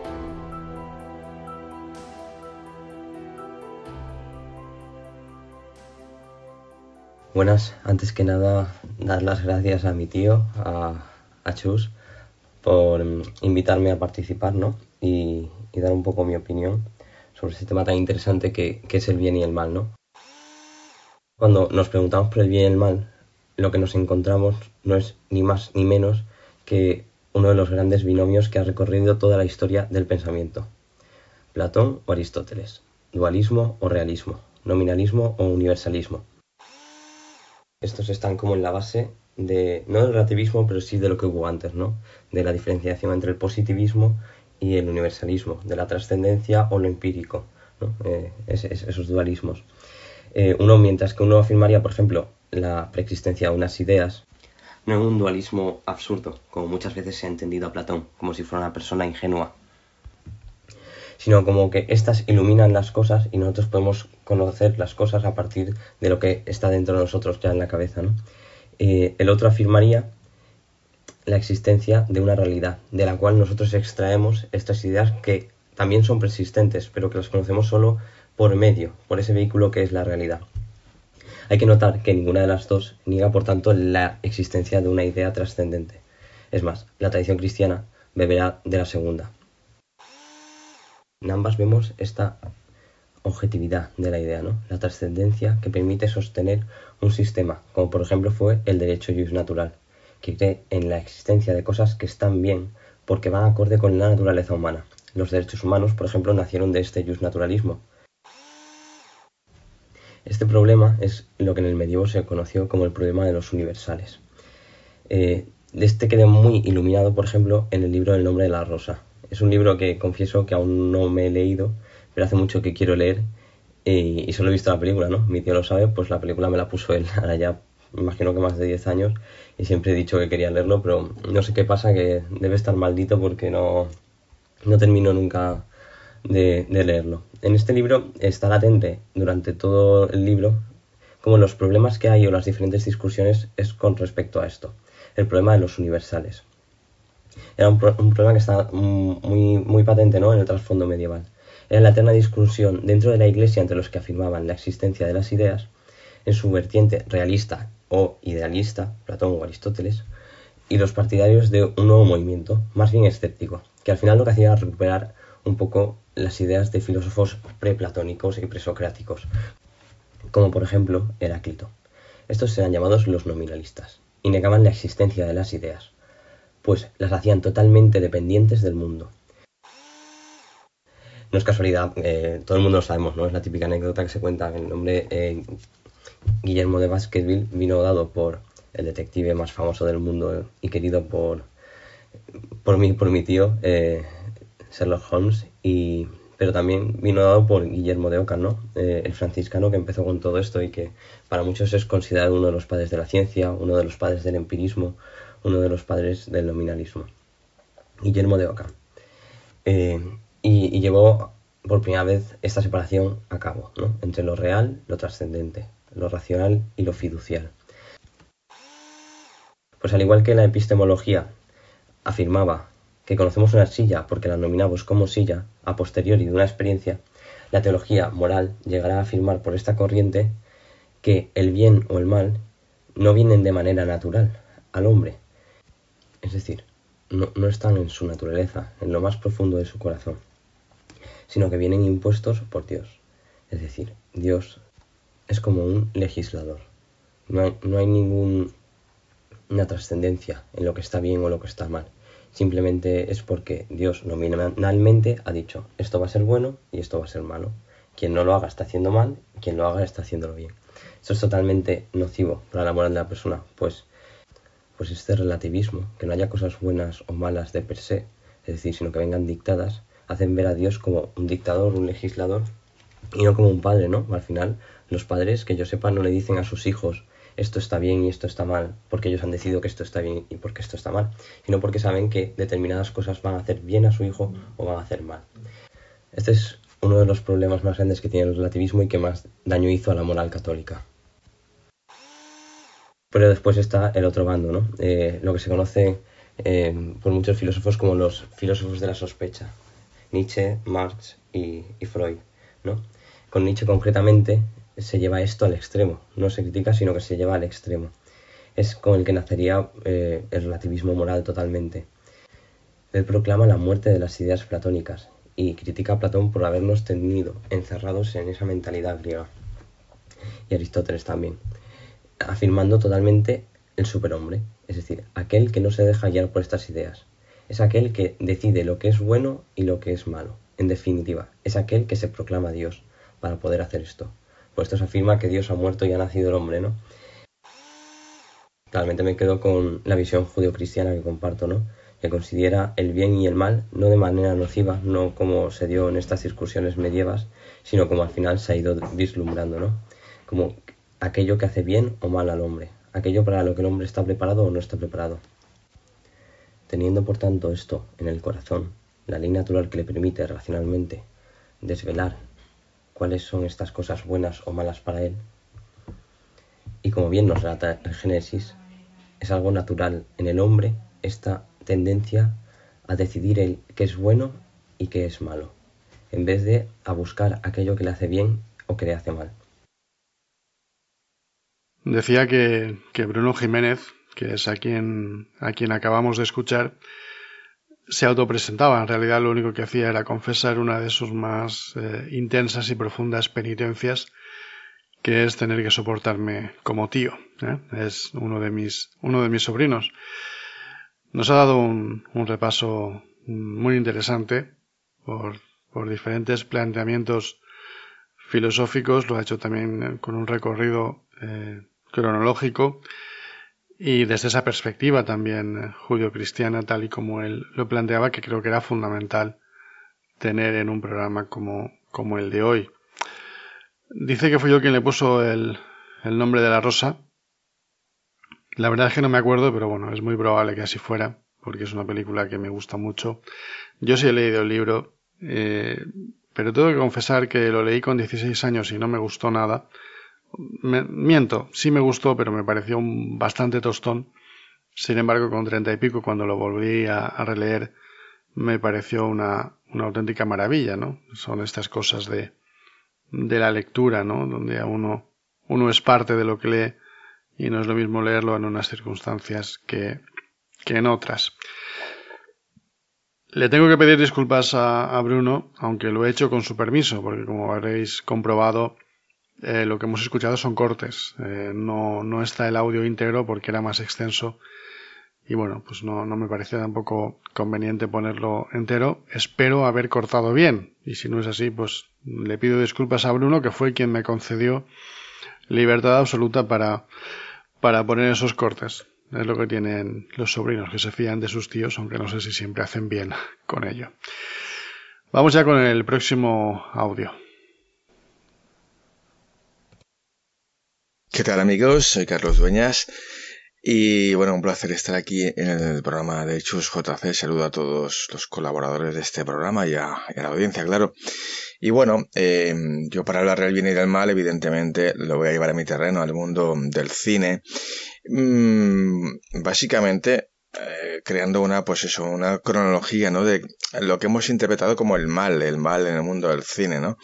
S7: Buenas, antes que nada, dar las gracias a mi tío, a, a Chus, por invitarme a participar, ¿no? Y, y dar un poco mi opinión sobre este tema tan interesante que, que es el bien y el mal, ¿no? Cuando nos preguntamos por el bien y el mal, lo que nos encontramos no es ni más ni menos que uno de los grandes binomios que ha recorrido toda la historia del pensamiento. Platón o Aristóteles, dualismo o realismo, nominalismo o universalismo. Estos están como en la base de, no del relativismo, pero sí de lo que hubo antes, ¿no? De la diferenciación entre el positivismo y el universalismo, de la trascendencia o lo empírico, ¿no? Eh, es, es, esos dualismos. Eh, uno, mientras que uno afirmaría, por ejemplo, la preexistencia de unas ideas, no es un dualismo absurdo, como muchas veces se ha entendido a Platón, como si fuera una persona ingenua, sino como que éstas iluminan las cosas y nosotros podemos conocer las cosas a partir de lo que está dentro de nosotros ya en la cabeza, ¿no? Eh, el otro afirmaría la existencia de una realidad, de la cual nosotros extraemos estas ideas que también son persistentes, pero que las conocemos solo por medio, por ese vehículo que es la realidad. Hay que notar que ninguna de las dos niega, por tanto, la existencia de una idea trascendente. Es más, la tradición cristiana beberá de la segunda. En ambas vemos esta objetividad de la idea, ¿no? La trascendencia que permite sostener un sistema, como por ejemplo fue el derecho jus natural, que cree en la existencia de cosas que están bien porque van acorde con la naturaleza humana. Los derechos humanos, por ejemplo, nacieron de este jus naturalismo. Este problema es lo que en el medievo se conoció como el problema de los universales. Eh, de este quedé muy iluminado, por ejemplo, en el libro El nombre de la rosa. Es un libro que confieso que aún no me he leído, pero hace mucho que quiero leer y, y solo he visto la película, ¿no? Mi tío lo sabe, pues la película me la puso él, ahora ya me imagino que más de diez años, y siempre he dicho que quería leerlo, pero no sé qué pasa, que debe estar maldito porque no, no termino nunca de, de leerlo. En este libro está latente durante todo el libro como los problemas que hay o las diferentes discusiones es con respecto a esto, el problema de los universales. Era un, pro un problema que está muy, muy patente, ¿no?, en el trasfondo medieval. Era la eterna discusión dentro de la Iglesia entre los que afirmaban la existencia de las ideas, en su vertiente realista o idealista, Platón o Aristóteles, y los partidarios de un nuevo movimiento, más bien escéptico, que al final lo que hacía era recuperar un poco las ideas de filósofos preplatónicos y presocráticos, como por ejemplo Heráclito. Estos eran llamados los nominalistas, y negaban la existencia de las ideas, pues las hacían totalmente dependientes del mundo. no es casualidad, eh, todo el mundo lo sabemos, ¿no? Es la típica anécdota que se cuenta. El nombre eh, Guillermo de Baskerville vino dado por el detective más famoso del mundo y querido por, por, mí, por mi tío, eh, Sherlock Holmes, y, pero también vino dado por Guillermo de Ockham, ¿no? Eh, el franciscano que empezó con todo esto y que para muchos es considerado uno de los padres de la ciencia, uno de los padres del empirismo, uno de los padres del nominalismo. Guillermo de Ockham. Eh, y, y llevó por primera vez esta separación a cabo, ¿no? Entre lo real, lo trascendente, lo racional y lo fiducial. Pues al igual que la epistemología afirmaba que conocemos una silla porque la nominamos como silla a posteriori de una experiencia, la teología moral llegará a afirmar por esta corriente que el bien o el mal no vienen de manera natural al hombre, es decir, no, no están en su naturaleza, en lo más profundo de su corazón, sino que vienen impuestos por Dios. Es decir, Dios es como un legislador. No hay, no hay ninguna trascendencia en lo que está bien o lo que está mal. Simplemente es porque Dios nominalmente ha dicho, esto va a ser bueno y esto va a ser malo. Quien no lo haga está haciendo mal, quien lo haga está haciéndolo bien. Esto es totalmente nocivo para la moral de la persona, pues, pues este relativismo, que no haya cosas buenas o malas de per se, es decir, sino que vengan dictadas, hacen ver a Dios como un dictador, un legislador, y no como un padre, ¿no? Al final, los padres, que yo sepa, no le dicen a sus hijos esto está bien y esto está mal, porque ellos han decidido que esto está bien y porque esto está mal, sino porque saben que determinadas cosas van a hacer bien a su hijo o van a hacer mal. Este es uno de los problemas más grandes que tiene el relativismo y que más daño hizo a la moral católica. Pero después está el otro bando, ¿no? Eh, lo que se conoce eh, por muchos filósofos como los filósofos de la sospecha. Nietzsche, Marx y, y Freud, ¿no? Con Nietzsche concretamente se lleva esto al extremo, no se critica sino que se lleva al extremo. Es con el que nacería eh, el relativismo moral totalmente. Él proclama la muerte de las ideas platónicas y critica a Platón por habernos tenido encerrados en esa mentalidad griega, y Aristóteles también, afirmando totalmente el superhombre, es decir, aquel que no se deja guiar por estas ideas. Es aquel que decide lo que es bueno y lo que es malo. En definitiva, es aquel que se proclama Dios para poder hacer esto. Por esto se afirma que Dios ha muerto y ha nacido el hombre, ¿no? Realmente me quedo con la visión judeocristiana que comparto, ¿no? Que considera el bien y el mal no de manera nociva, no como se dio en estas discusiones medievas, sino como al final se ha ido vislumbrando, ¿no? Como aquello que hace bien o mal al hombre, aquello para lo que el hombre está preparado o no está preparado. Teniendo por tanto esto en el corazón, la ley natural que le permite racionalmente desvelar cuáles son estas cosas buenas o malas para él, y como bien nos relata el Génesis, es algo natural en el hombre esta tendencia a decidir el qué es bueno y qué es malo, en vez de a buscar aquello que le hace bien o que le hace mal.
S2: Decía que, que Bruno Jiménez, que es a quien, a quien acabamos de escuchar, se autopresentaba. En realidad lo único que hacía era confesar una de sus más eh, intensas y profundas penitencias, que es tener que soportarme como tío, ¿eh? Es uno de mis, uno de mis sobrinos. Nos ha dado un, un repaso muy interesante por, por diferentes planteamientos filosóficos. Lo ha hecho también con un recorrido eh, cronológico y desde esa perspectiva también eh, judio-cristiana, tal y como él lo planteaba, que creo que era fundamental tener en un programa como, como el de hoy. Dice que fui yo quien le puso el, el nombre de la rosa. La verdad es que no me acuerdo, pero bueno, es muy probable que así fuera, porque es una película que me gusta mucho. Yo sí he leído el libro, eh, pero tengo que confesar que lo leí con dieciséis años y no me gustó nada. Me, miento, sí me gustó, pero me pareció un bastante tostón. Sin embargo, con treinta y pico, cuando lo volví a, a releer, me pareció una, una auténtica maravilla, ¿no? Son estas cosas de, de la lectura, ¿no? Donde a uno, uno es parte de lo que lee y no es lo mismo leerlo en unas circunstancias que, que en otras. Le tengo que pedir disculpas a, a Bruno, aunque lo he hecho con su permiso, porque como habréis comprobado, Eh, lo que hemos escuchado son cortes, eh, no, no está el audio íntegro porque era más extenso y bueno, pues no, no me parecía tampoco conveniente ponerlo entero. Espero haber cortado bien, y si no es así, pues le pido disculpas a Bruno, que fue quien me concedió libertad absoluta para, para poner esos cortes. Es lo que tienen los sobrinos, que se fían de sus tíos, aunque no sé si siempre hacen bien con ello. Vamos ya con el próximo audio.
S8: ¿Qué tal, amigos? Soy Carlos Dueñas y bueno, un placer estar aquí en el programa de Chus J C. Saludo a todos los colaboradores de este programa y a, y a la audiencia, claro. Y bueno, eh, yo para hablar del bien y del mal, evidentemente lo voy a llevar a mi terreno, al mundo del cine. Mm, básicamente eh, creando una, pues eso, una cronología, ¿no? De lo que hemos interpretado como el mal, el mal en el mundo del cine, ¿no?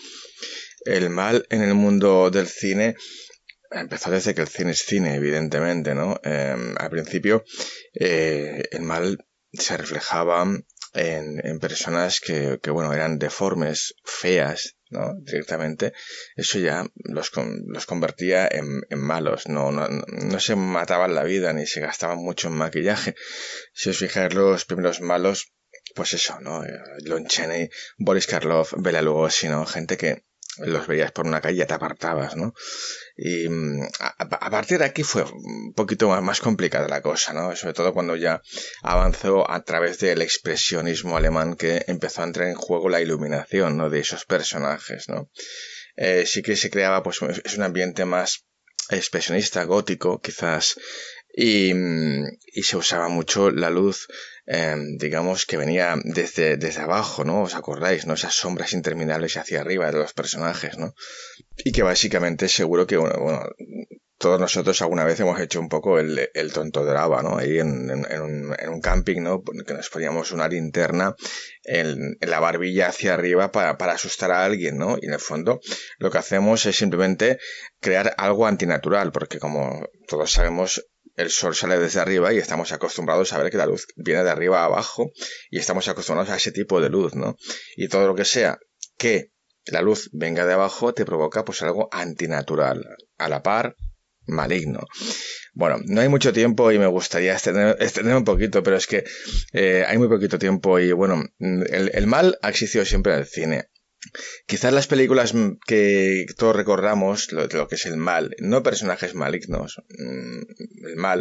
S8: El mal en el mundo del cine empezó desde que el cine es cine, evidentemente, ¿no? Eh, al principio, eh, el mal se reflejaba en, en personas que, que, bueno, eran deformes, feas, ¿no? Directamente. Eso ya los, los convertía en, en malos. No, no, no se mataban la vida ni se gastaban mucho en maquillaje. Si os fijáis, los primeros malos, pues eso, ¿no? Lon Chaney, Boris Karloff, Bela Lugosi, ¿no? Gente que los veías por una calle y te apartabas, ¿no? Y a, a partir de aquí fue un poquito más, más complicada la cosa, ¿no? Sobre todo cuando ya avanzó a través del expresionismo alemán, que empezó a entrar en juego la iluminación, ¿no? De esos personajes, ¿no? Eh, sí que se creaba, pues, es un ambiente más expresionista, gótico, quizás, y, y se usaba mucho la luz, eh, digamos, que venía desde, desde abajo, ¿no? ¿Os acordáis, no? Esas sombras interminables hacia arriba de los personajes, ¿no? Y que básicamente seguro que, bueno, bueno todos nosotros alguna vez hemos hecho un poco el, el tonto drama, ¿no? Ahí en, en, en, un, en un camping, ¿no? Que nos poníamos una linterna en, en la barbilla hacia arriba para, para asustar a alguien, ¿no? Y en el fondo lo que hacemos es simplemente crear algo antinatural, porque como todos sabemos, el sol sale desde arriba y estamos acostumbrados a ver que la luz viene de arriba a abajo y estamos acostumbrados a ese tipo de luz, ¿no? Y todo lo que sea que la luz venga de abajo te provoca pues algo antinatural, a la par maligno. Bueno, no hay mucho tiempo y me gustaría extender, extender un poquito, pero es que eh, hay muy poquito tiempo y bueno, el, el mal ha existido siempre en el cine. Quizás las películas que todos recordamos, lo, lo que es el mal, no personajes malignos, el mal,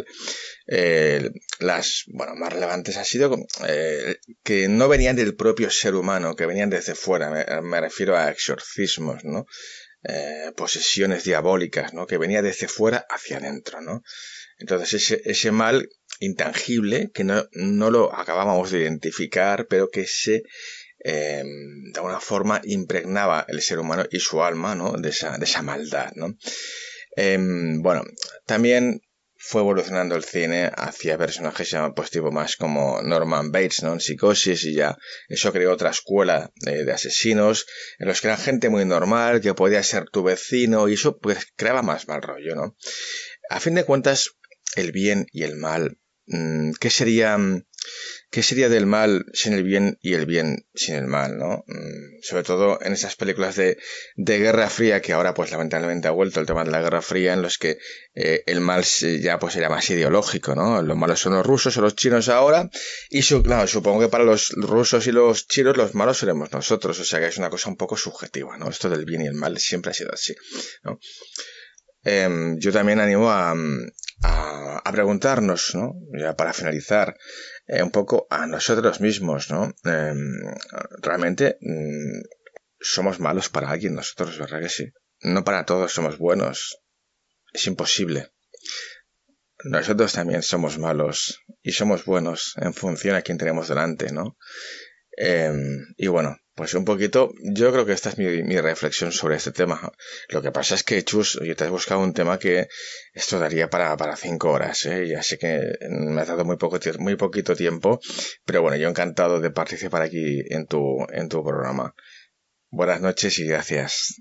S8: eh, las bueno más relevantes ha sido eh, que no venían del propio ser humano, que venían desde fuera. Me, me refiero a exorcismos, ¿no? Eh, posesiones diabólicas, ¿no? Que venía desde fuera hacia adentro, ¿no? Entonces ese, ese mal intangible que no, no lo acabábamos de identificar, pero que se Eh, de alguna forma impregnaba el ser humano y su alma, ¿no? De esa, de esa maldad, ¿no? Eh, bueno, también fue evolucionando el cine hacia personajes ya pues tipo más como Norman Bates, ¿no? En Psicosis, y ya eso creó otra escuela de, de asesinos en los que era gente muy normal, que podía ser tu vecino, y eso pues creaba más mal rollo, ¿no? A fin de cuentas, el bien y el mal, ¿qué sería... ¿Qué sería del mal sin el bien y el bien sin el mal, no? Mm, sobre todo en esas películas de, de Guerra Fría, que ahora pues lamentablemente ha vuelto el tema de la Guerra Fría, en los que eh, el mal ya pues era más ideológico, ¿no? Los malos son los rusos o los chinos ahora, y su, claro, supongo que para los rusos y los chinos los malos seremos nosotros, o sea que es una cosa un poco subjetiva, ¿no? Esto del bien y el mal siempre ha sido así, ¿no? Eh, yo también animo a, a, a preguntarnos, ¿no? Ya para finalizar, eh, un poco a nosotros mismos, ¿no? Eh, realmente mm, somos malos para alguien nosotros, ¿verdad que sí? No para todos somos buenos. Es imposible. Nosotros también somos malos y somos buenos en función a quien tenemos delante, ¿no? Eh, y bueno, pues un poquito, yo creo que esta es mi, mi reflexión sobre este tema. Lo que pasa es que, Chus, yo te has buscado un tema que esto daría para, para cinco horas, ¿eh? Ya sé que me has dado muy poco, muy poquito tiempo, pero bueno, yo encantado de participar aquí en tu, en tu programa. Buenas noches y gracias.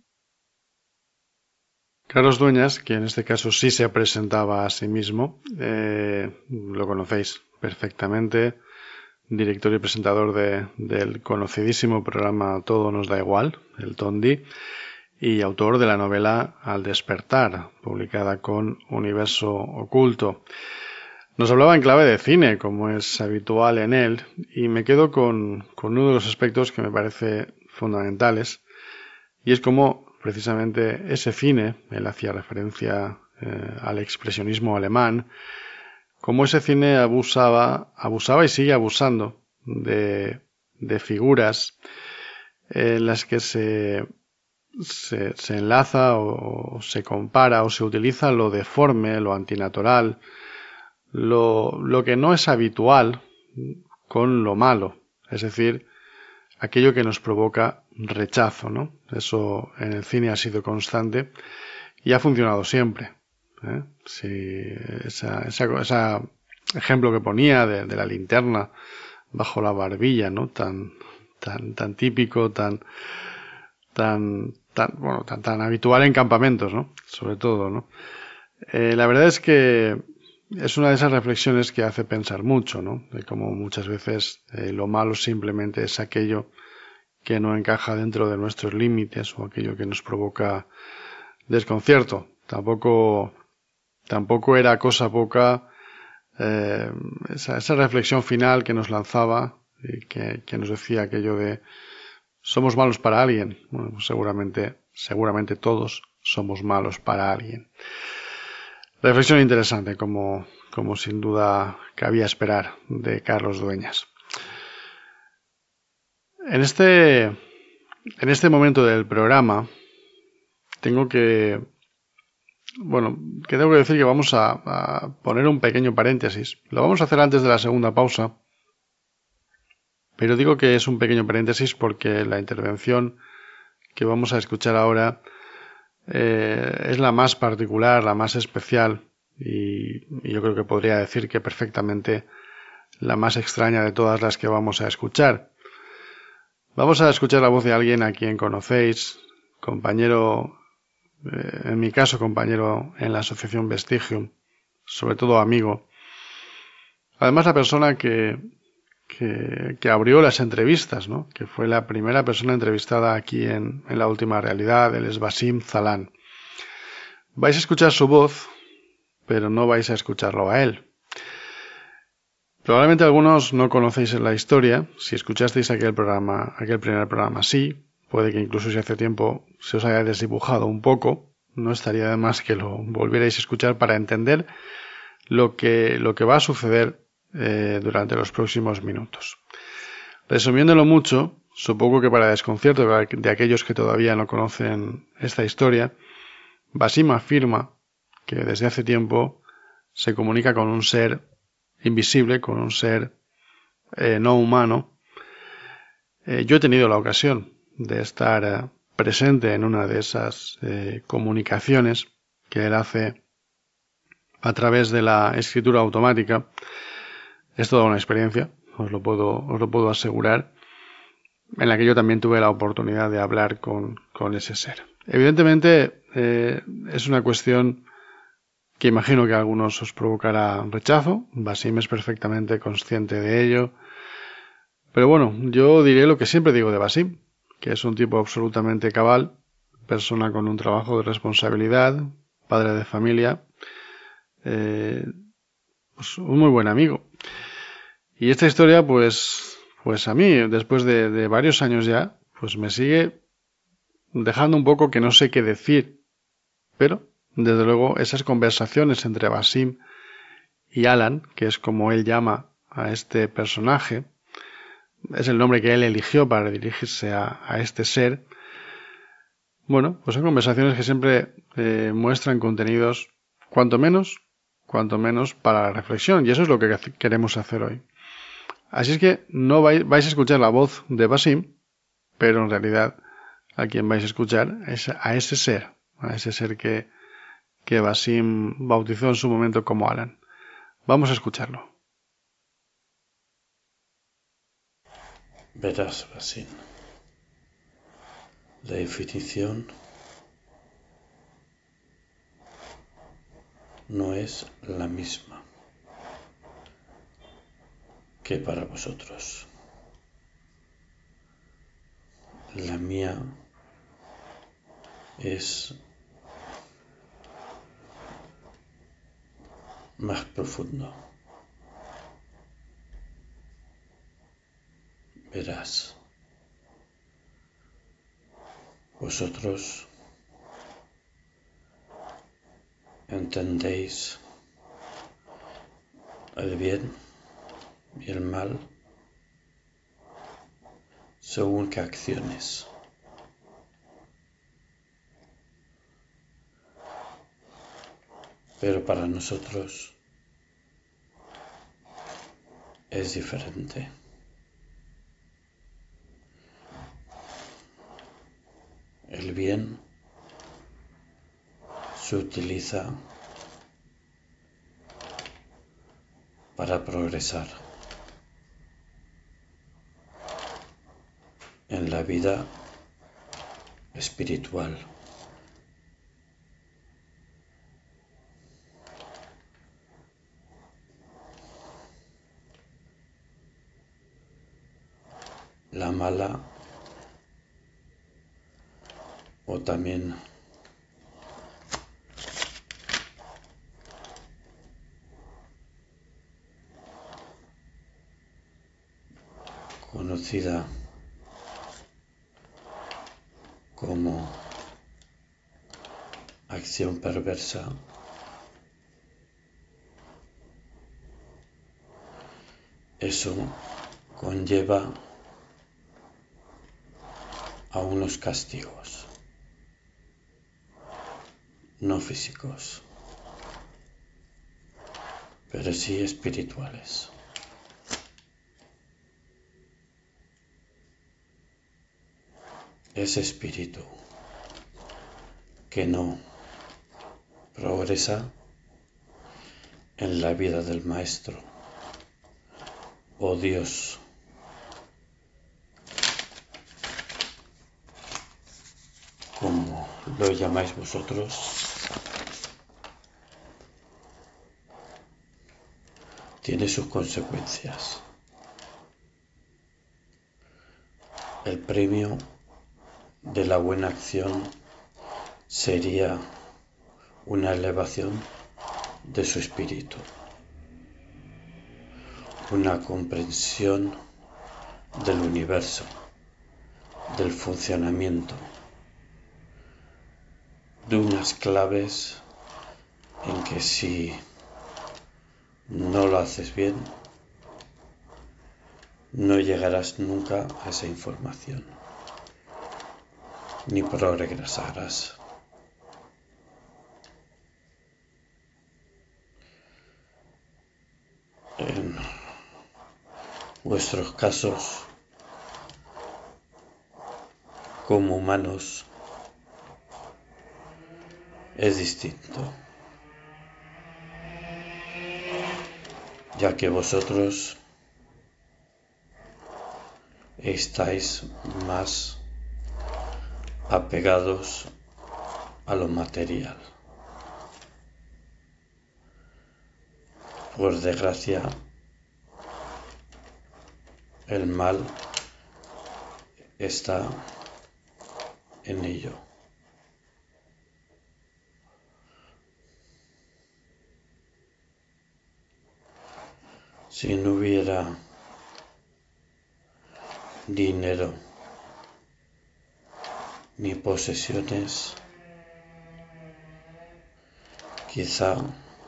S2: Carlos Dueñas, que en este caso sí se presentaba a sí mismo, eh, lo conocéis perfectamente. Director y presentador de, del conocidísimo programa Todo nos da igual, el Tondi, y autor de la novela Al despertar, publicada con Universo Oculto. Nos hablaba en clave de cine, como es habitual en él, y me quedo con, con uno de los aspectos que me parece fundamentales, y es cómo precisamente ese cine, él hacía referencia eh, al expresionismo alemán, cómo ese cine abusaba, abusaba y sigue abusando de, de figuras en las que se, se, se enlaza o, o se compara o se utiliza lo deforme, lo antinatural, Lo, lo que no es habitual con lo malo, es decir, aquello que nos provoca rechazo, ¿no? Eso en el cine ha sido constante y ha funcionado siempre, ¿eh? Si esa, esa, esa ejemplo que ponía de, de la linterna bajo la barbilla, ¿no? Tan, tan, tan típico, tan, tan, tan, bueno, tan, tan habitual en campamentos, ¿no? Sobre todo, ¿no? Eh, la verdad es que es una de esas reflexiones que hace pensar mucho, ¿no? De cómo muchas veces eh, lo malo simplemente es aquello que no encaja dentro de nuestros límites o aquello que nos provoca desconcierto. Tampoco, tampoco era cosa poca eh, esa, esa reflexión final que nos lanzaba y que, que nos decía aquello de somos malos para alguien. Bueno, pues seguramente, seguramente todos somos malos para alguien. Reflexión interesante, como, como sin duda cabía esperar de Carlos Dueñas. En este, en este momento del programa tengo que, bueno, que tengo que decir que vamos a, a poner un pequeño paréntesis. Lo vamos a hacer antes de la segunda pausa, pero digo que es un pequeño paréntesis porque la intervención que vamos a escuchar ahora Eh, es la más particular, la más especial y, y yo creo que podría decir que perfectamente la más extraña de todas las que vamos a escuchar. Vamos a escuchar la voz de alguien a quien conocéis, compañero, eh, en mi caso compañero en la asociación Vestigium, sobre todo amigo. Además la persona que, que, que abrió las entrevistas, ¿no? Que fue la primera persona entrevistada aquí en, en La Última Realidad, él es Basim Zalan. Vais a escuchar su voz, pero no vais a escucharlo a él. Probablemente algunos no conocéis la historia, si escuchasteis aquel programa, aquel primer programa sí, puede que incluso si hace tiempo se os haya desdibujado un poco, no estaría de más que lo volvierais a escuchar para entender lo que, lo que va a suceder Eh, durante los próximos minutos. Resumiéndolo mucho, supongo que para desconcierto de aquellos que todavía no conocen esta historia, Basim afirma que desde hace tiempo se comunica con un ser invisible, con un ser eh, no humano. Eh, yo he tenido la ocasión de estar eh, presente en una de esas eh, comunicaciones que él hace a través de la escritura automática. Es toda una experiencia, os lo puedo, os lo puedo asegurar, en la que yo también tuve la oportunidad de hablar con, con ese ser. Evidentemente eh, es una cuestión que imagino que a algunos os provocará rechazo. Basim es perfectamente consciente de ello. Pero bueno, yo diré lo que siempre digo de Basim, que es un tipo absolutamente cabal, persona con un trabajo de responsabilidad, padre de familia, eh, pues un muy buen amigo. Y esta historia, pues, pues a mí, después de, de varios años ya, pues me sigue dejando un poco que no sé qué decir. Pero, desde luego, esas conversaciones entre Basim y Alan, que es como él llama a este personaje, es el nombre que él eligió para dirigirse a, a este ser, bueno, pues son conversaciones que siempre eh, muestran contenidos, cuanto menos, cuanto menos para la reflexión. Y eso es lo que queremos hacer hoy. Así es que no vais, vais a escuchar la voz de Basim, pero en realidad a quien vais a escuchar es a ese ser, a ese ser que, que Basim bautizó en su momento como Alan. Vamos a escucharlo.
S9: Verás, Basim, la definición no es la misma que para vosotros. La mía es más profundo. verás. Vosotros entendéis el bien y el mal según qué acciones. Pero para nosotros es diferente. El bien se utiliza para progresar en la vida espiritual. La mala, o también conocida como acción perversa, eso conlleva a unos castigos, no físicos, pero sí espirituales. Ese espíritu que no progresa en la vida del maestro o Dios, como lo llamáis vosotros, tiene sus consecuencias. El premio de la buena acción sería una elevación de su espíritu, una comprensión del universo, del funcionamiento, de unas claves en que si no lo haces bien, no llegarás nunca a esa información, ni progresarás. En vuestros casos, como humanos, es distinto, ya que vosotros estáis más apegados a lo material. Por desgracia, el mal está en ello. Si no hubiera dinero ni posesiones, quizá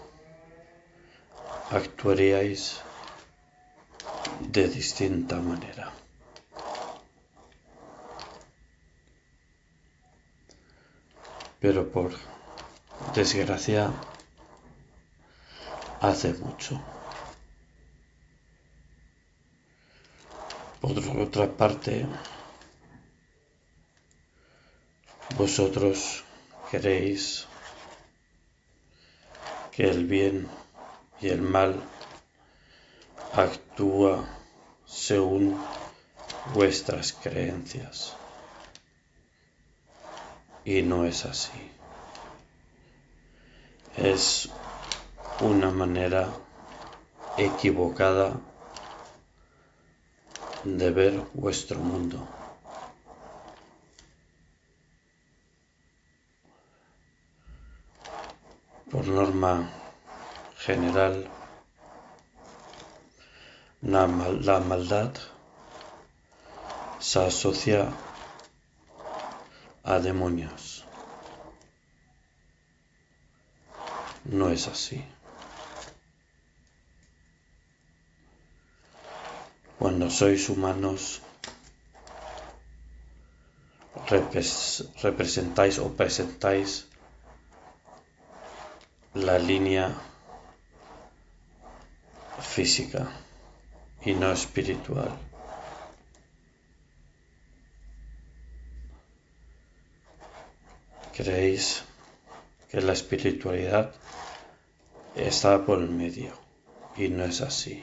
S9: actuaríais de distinta manera. Pero por desgracia, hace mucho. Por otra parte, vosotros queréis que el bien y el mal actúa según vuestras creencias. Y no es así. Es una manera equivocada de ver vuestro mundo. Por norma general, la, mal- la maldad se asocia a demonios. No es así. Cuando sois humanos, repres- representáis o presentáis la línea física y no espiritual. Creéis que la espiritualidad está por el medio y no es así.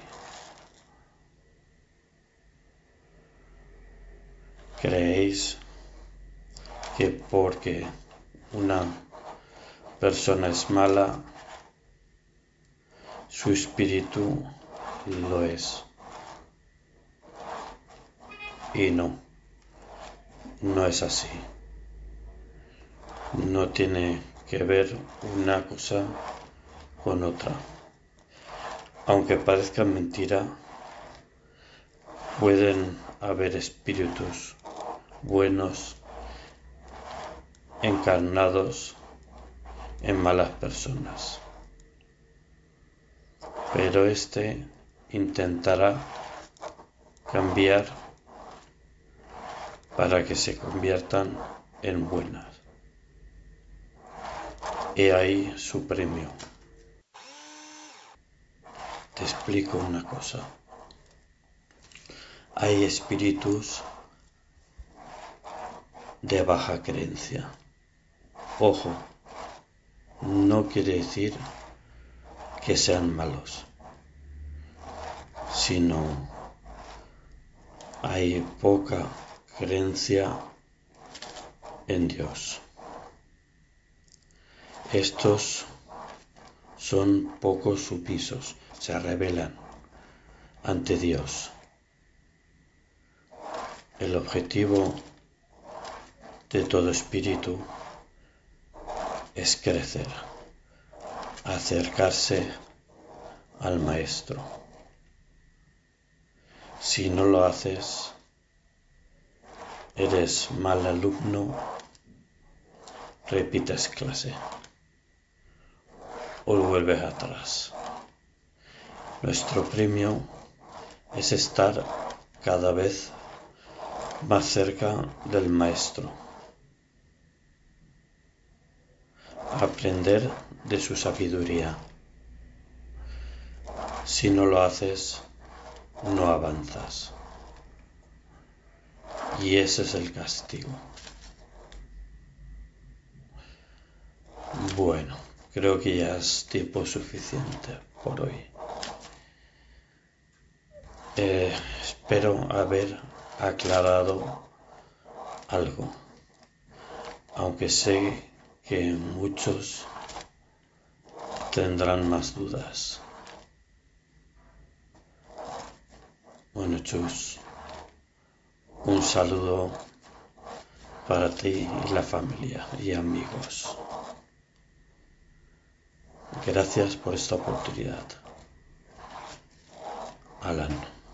S9: Creéis que porque una persona es mala, su espíritu lo es. Y no, no es así. No tiene que ver una cosa con otra. Aunque parezca mentira, pueden haber espíritus buenos encarnados en malas personas. Pero este intentará cambiar para que se conviertan en buenas. He ahí su premio. Te explico una cosa. Hay espíritus de baja creencia. Ojo, no quiere decir que sean malos, sino hay poca creencia en Dios. Estos son poco sumisos, se rebelan ante Dios. El objetivo de todo espíritu es crecer, acercarse al Maestro. Si no lo haces, eres mal alumno, repites clase o vuelves atrás. Nuestro premio es estar cada vez más cerca del Maestro, aprender de su sabiduría. Si no lo haces, no avanzas. Y ese es el castigo. Bueno, creo que ya es tiempo suficiente por hoy. Eh, espero haber aclarado algo, aunque sé que muchos tendrán más dudas. Bueno, Chus, un saludo para ti y la familia y amigos. Gracias por esta oportunidad. Alan.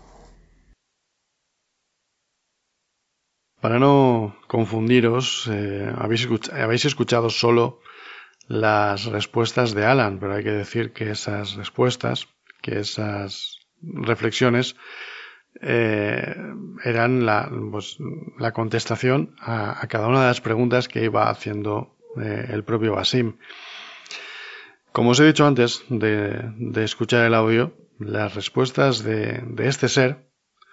S2: Para no confundiros, eh, habéis, escuch- habéis escuchado solo las respuestas de Alan, pero hay que decir que esas respuestas, que esas reflexiones eh, eran la, pues, la contestación a, a cada una de las preguntas que iba haciendo eh, el propio Basim. Como os he dicho antes de, de escuchar el audio, las respuestas de, de este ser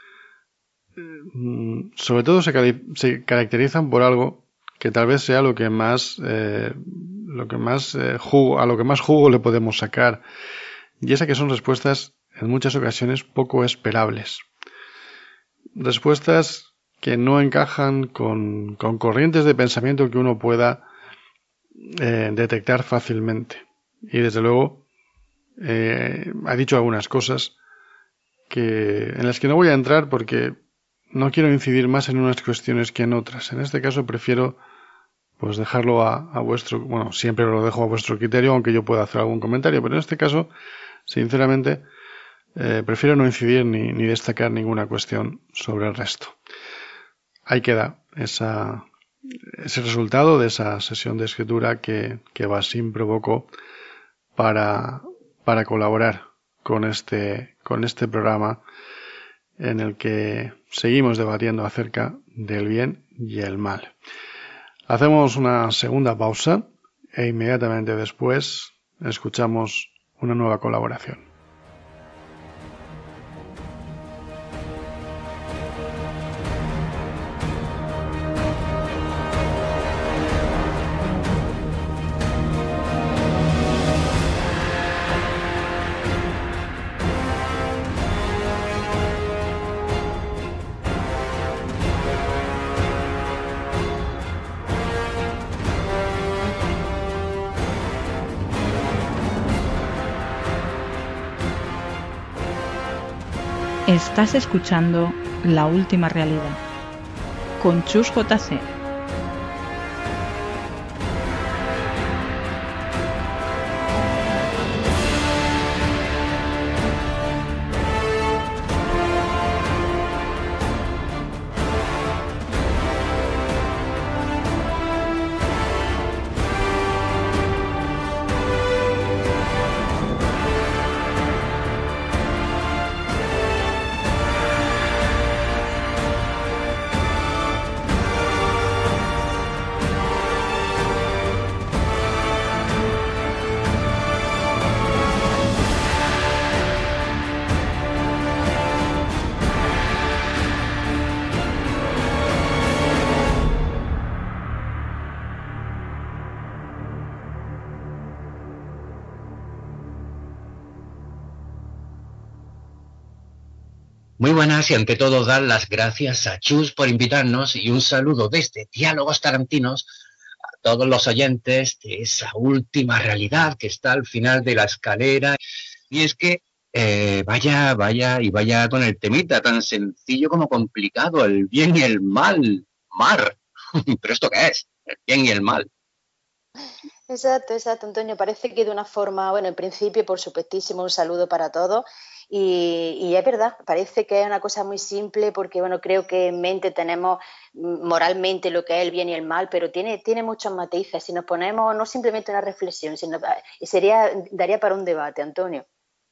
S2: sobre todo se, cali- se caracterizan por algo que tal vez sea lo que más eh, lo que más eh, jugo, a lo que más jugo le podemos sacar, y es a que son respuestas en muchas ocasiones poco esperables, respuestas que no encajan con, con corrientes de pensamiento que uno pueda eh, detectar fácilmente, y desde luego eh, ha dicho algunas cosas que en las que no voy a entrar porque no quiero incidir más en unas cuestiones que en otras. En este caso prefiero pues dejarlo a, a vuestro, bueno, siempre lo dejo a vuestro criterio, aunque yo pueda hacer algún comentario, pero en este caso, sinceramente, eh, prefiero no incidir ni, ni destacar ninguna cuestión sobre el resto. ahí queda esa, ese resultado de esa sesión de escritura que, que Basim provocó para, para colaborar con este, con este programa en el que seguimos debatiendo acerca del bien y el mal. Hacemos una segunda pausa e inmediatamente después escuchamos una nueva colaboración.
S1: Estás escuchando La Última Realidad con Chus J C.
S10: Muy buenas y ante todo dar las gracias a Chus por invitarnos y un saludo desde Diálogos Tarantinos a todos los oyentes de esa última realidad que está al final de la escalera. Y es que eh, vaya, vaya y vaya con el temita tan sencillo como complicado, el bien y el mal, mar. ¿Pero esto qué es? El bien y el mal.
S11: Exacto, exacto, Antonio. Parece que de una forma, bueno, en principio, por supuestísimo, un saludo para todos. Y, y es verdad, parece que es una cosa muy simple porque, bueno, creo que en mente tenemos moralmente lo que es el bien y el mal, pero tiene, tiene muchos matices. Si nos ponemos, no simplemente una reflexión, sino sería, daría para un debate, Antonio.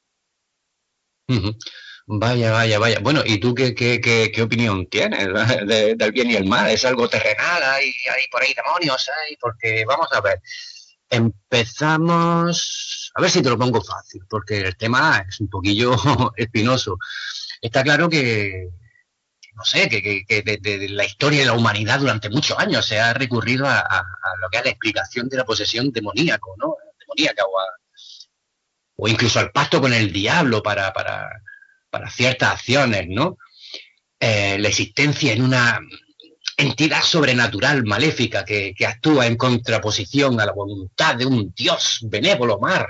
S10: Uh-huh. Vaya, vaya, vaya. Bueno, ¿y tú qué, qué, qué, qué opinión tienes de, del bien y el mal? ¿Es algo terrenal? ¿Hay, hay por ahí demonios? ¿Hay? Porque, vamos a ver, empezamos... A ver si te lo pongo fácil, porque el tema es un poquillo espinoso. Está claro que, no sé, que, que, que de, de la historia de la humanidad durante muchos años se ha recurrido a, a, a lo que es la explicación de la posesión demoníaco, ¿no? Demoníaca o, a, o incluso al pacto con el diablo para, para, para ciertas acciones, ¿no? Eh, la existencia en una entidad sobrenatural, maléfica, que, que actúa en contraposición a la voluntad de un dios benévolo, mar.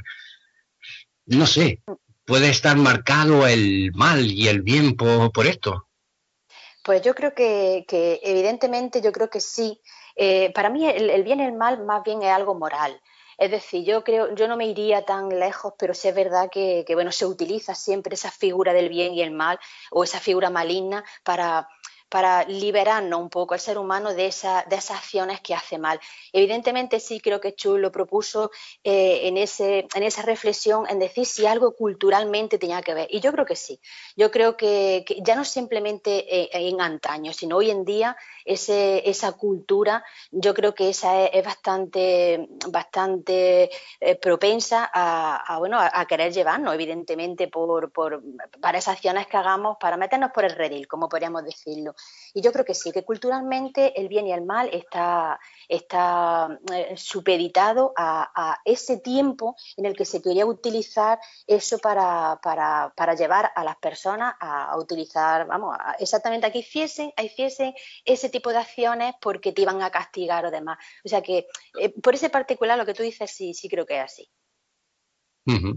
S10: No sé, ¿puede estar marcado el mal y el bien por, por esto?
S11: Pues yo creo que, que evidentemente, yo creo que sí. Eh, para mí el, el bien y el mal más bien es algo moral. Es decir, yo creo, yo no me iría tan lejos, pero sí es verdad que, que bueno, se utiliza siempre esa figura del bien y el mal o esa figura maligna para... para liberarnos un poco al ser humano de, esa, de esas acciones que hace mal. Evidentemente sí creo que Chus lo propuso eh, en, ese, en esa reflexión, en decir si algo culturalmente tenía que ver. Y yo creo que sí. Yo creo que, que ya no simplemente eh, en antaño, sino hoy en día ese, esa cultura, yo creo que esa es, es bastante, bastante eh, propensa a, a, bueno, a, a querer llevarnos, evidentemente, por, por, para esas acciones que hagamos, para meternos por el redil, como podríamos decirlo. Y yo creo que sí, que culturalmente el bien y el mal está, está eh, supeditado a, a ese tiempo en el que se quería utilizar eso para, para, para llevar a las personas a, a utilizar, vamos, a, exactamente a que hiciesen, a hiciesen ese tipo de acciones porque te iban a castigar o demás. O sea que eh, por ese particular lo que tú dices sí, sí creo que es así.
S10: Uh-huh.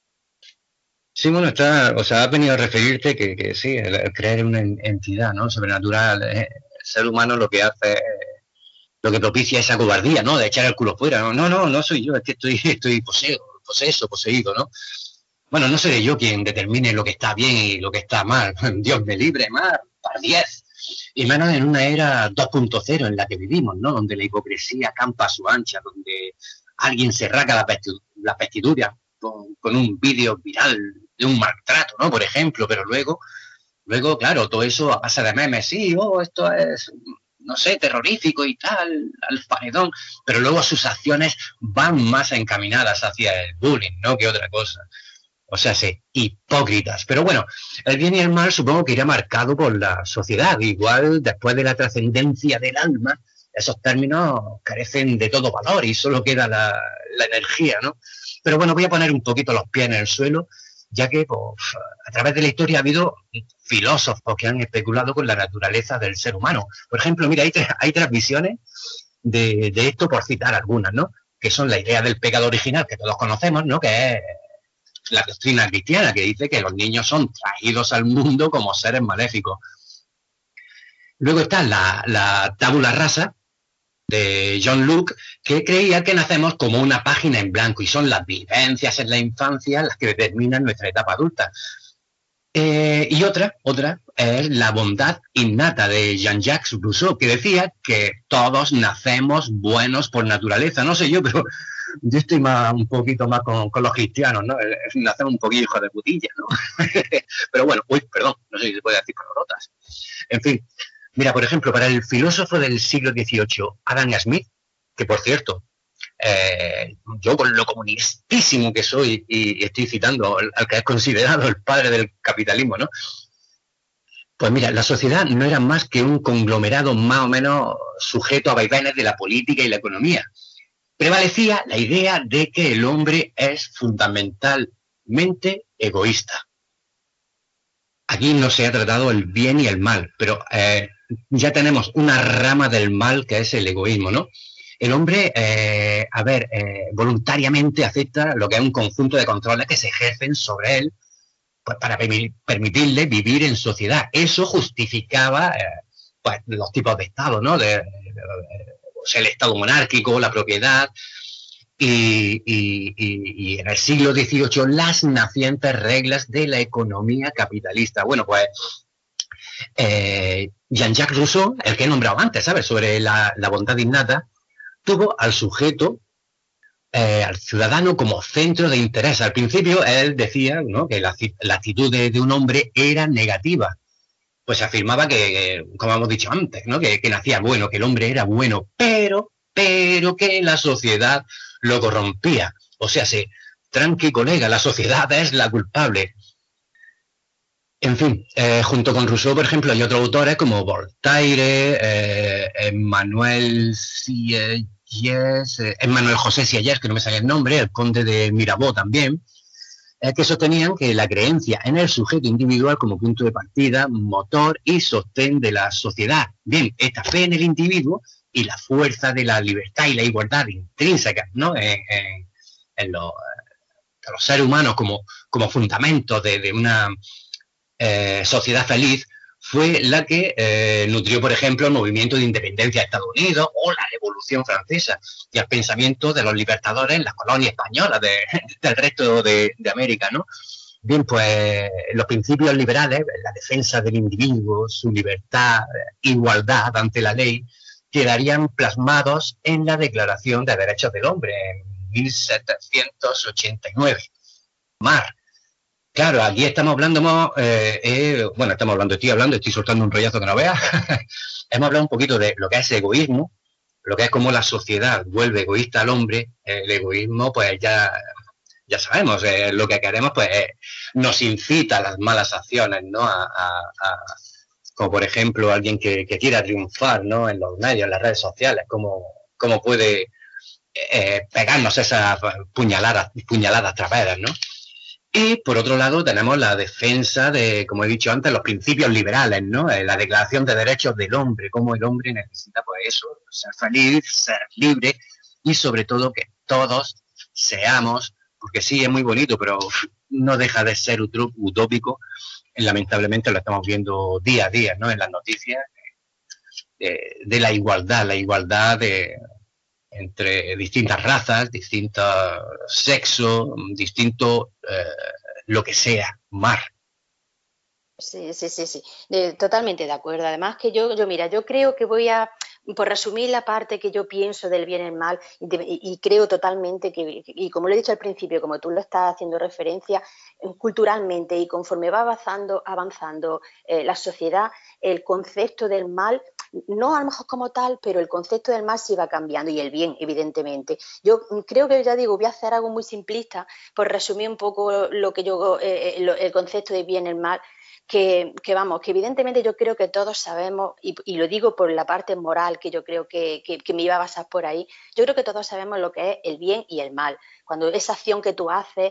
S10: Sí, bueno, está, o sea, has venido a referirte que, que sí, el, el creer en una entidad, ¿no? Sobrenatural. Eh, el ser humano lo que hace, eh, lo que propicia esa cobardía, ¿no? De echar el culo fuera. No, no, no, no soy yo, es que estoy, estoy poseo, poseso, poseído, ¿no? Bueno, no seré yo quien determine lo que está bien y lo que está mal. Dios me libre, mar, par diez. Y menos en una era dos punto cero en la que vivimos, ¿no? Donde la hipocresía campa a su ancha, donde alguien se rasga la, vestidu la vestidura con, con un vídeo viral de un maltrato, ¿no? Por ejemplo, pero luego, luego, claro, todo eso a base de memes, sí, oh, esto es, no sé, terrorífico y tal, al paredón, pero luego sus acciones van más encaminadas hacia el bullying, ¿no? Que otra cosa. O sea, sí, hipócritas. Pero bueno, el bien y el mal supongo que irá marcado por la sociedad. Igual, después de la trascendencia del alma, esos términos carecen de todo valor y solo queda la, la energía, ¿no? Pero bueno, voy a poner un poquito los pies en el suelo, ya que pues, a través de la historia ha habido filósofos que han especulado con la naturaleza del ser humano. Por ejemplo, mira, hay, tres, hay tres visiones de, de esto, por citar algunas, ¿no? Que son la idea del pecado original, que todos conocemos, ¿no? Que es la doctrina cristiana, que dice que los niños son traídos al mundo como seres maléficos. Luego está la, la tabula rasa de John Locke, que creía que nacemos como una página en blanco y son las vivencias en la infancia las que determinan nuestra etapa adulta. Eh, y otra, otra es la bondad innata de Jean-Jacques Rousseau, que decía que todos nacemos buenos por naturaleza. No sé yo, pero yo estoy más, un poquito más con, con los cristianos, ¿no? Nacemos un poquillo hijo de putilla, ¿no? Pero bueno, uy, perdón, no sé si se puede decir palabrotas. En fin, mira, por ejemplo, para el filósofo del siglo dieciocho, Adam Smith, que por cierto, eh, yo con lo comunistísimo que soy, y, y estoy citando al, al que es considerado el padre del capitalismo, ¿no? Pues mira, la sociedad no era más que un conglomerado más o menos sujeto a vaivenes de la política y la economía. Prevalecía la idea de que el hombre es fundamentalmente egoísta. Aquí no se ha tratado el bien y el mal, pero eh, ya tenemos una rama del mal que es el egoísmo, ¿no? El hombre, eh, a ver, eh, voluntariamente acepta lo que es un conjunto de controles que se ejercen sobre él, pues para permitirle vivir en sociedad. Eso justificaba eh, pues, los tipos de Estado, ¿no? De, de, de, o sea, el Estado monárquico, la propiedad, y, y, y, y en el siglo dieciocho las nacientes reglas de la economía capitalista. Bueno, pues eh, Jean-Jacques Rousseau, el que he nombrado antes, ¿sabes?, sobre la, la bondad innata, tuvo al sujeto, eh, al ciudadano como centro de interés. Al principio él decía, ¿no?, que la, la actitud de, de un hombre era negativa. Pues afirmaba que, como hemos dicho antes, ¿no?, que, que nacía bueno, que el hombre era bueno, pero, pero que la sociedad lo corrompía. O sea, sí, tranqui colega, la sociedad es la culpable. En fin, eh, junto con Rousseau, por ejemplo, hay otros autores como Voltaire, eh, Emmanuel Sieyès, eh, Emmanuel José Sieyès, que no me sale el nombre, el conde de Mirabeau también, eh, que sostenían que la creencia en el sujeto individual como punto de partida, motor y sostén de la sociedad. Bien, esta fe en el individuo y la fuerza de la libertad y la igualdad intrínseca, ¿no?, en, en, en los, en los seres humanos como, como fundamentos de, de una eh, sociedad feliz, fue la que eh, nutrió, por ejemplo, el movimiento de independencia de Estados Unidos o la Revolución Francesa y el pensamiento de los libertadores en las colonias españolas de, del resto de, de América, ¿no? Bien, pues los principios liberales, la defensa del individuo, su libertad, igualdad ante la ley, quedarían plasmados en la Declaración de Derechos del Hombre en mil setecientos ochenta y nueve. Mar. Claro, aquí estamos hablando, eh, eh, bueno, estamos hablando, estoy hablando, estoy soltando un rollazo que no veas. Hemos hablado un poquito de lo que es egoísmo, lo que es cómo la sociedad vuelve egoísta al hombre. El egoísmo, pues ya, ya sabemos, eh, lo que queremos, pues eh, nos incita a las malas acciones, ¿no? A, a, a, como por ejemplo alguien que, que quiera triunfar, ¿no?, en los medios, en las redes sociales, cómo, cómo puede eh, pegarnos esas puñaladas, puñaladas traperas, ¿no? Y, por otro lado, tenemos la defensa de, como he dicho antes, los principios liberales, ¿no? Eh, la Declaración de Derechos del Hombre, cómo el hombre necesita, pues eso, ser feliz, ser libre y, sobre todo, que todos seamos, porque sí, es muy bonito, pero no deja de ser utópico. Lamentablemente lo estamos viendo día a día, ¿no?, en las noticias, de, de la igualdad, la igualdad de, entre distintas razas, distintos sexos, distinto eh, lo que sea, Mar.
S11: Sí, sí, sí, sí, de- totalmente de acuerdo. Además que yo, yo, mira, yo creo que voy a, por resumir la parte que yo pienso del bien y el mal, y, de- y- y creo totalmente que, y como lo he dicho al principio, como tú lo estás haciendo referencia, eh, culturalmente y conforme va avanzando, avanzando eh, la sociedad, el concepto del mal, no a lo mejor como tal, pero el concepto del mal sí va cambiando y el bien, evidentemente. Yo mm, creo que ya digo, voy a hacer algo muy simplista, por resumir un poco lo que yo, eh, eh, lo- el concepto de bien y el mal que, que, vamos, que evidentemente yo creo que todos sabemos, y, y lo digo por la parte moral que yo creo que, que, que, me iba a basar por ahí, yo creo que todos sabemos lo que es el bien y el mal. Cuando esa acción que tú haces,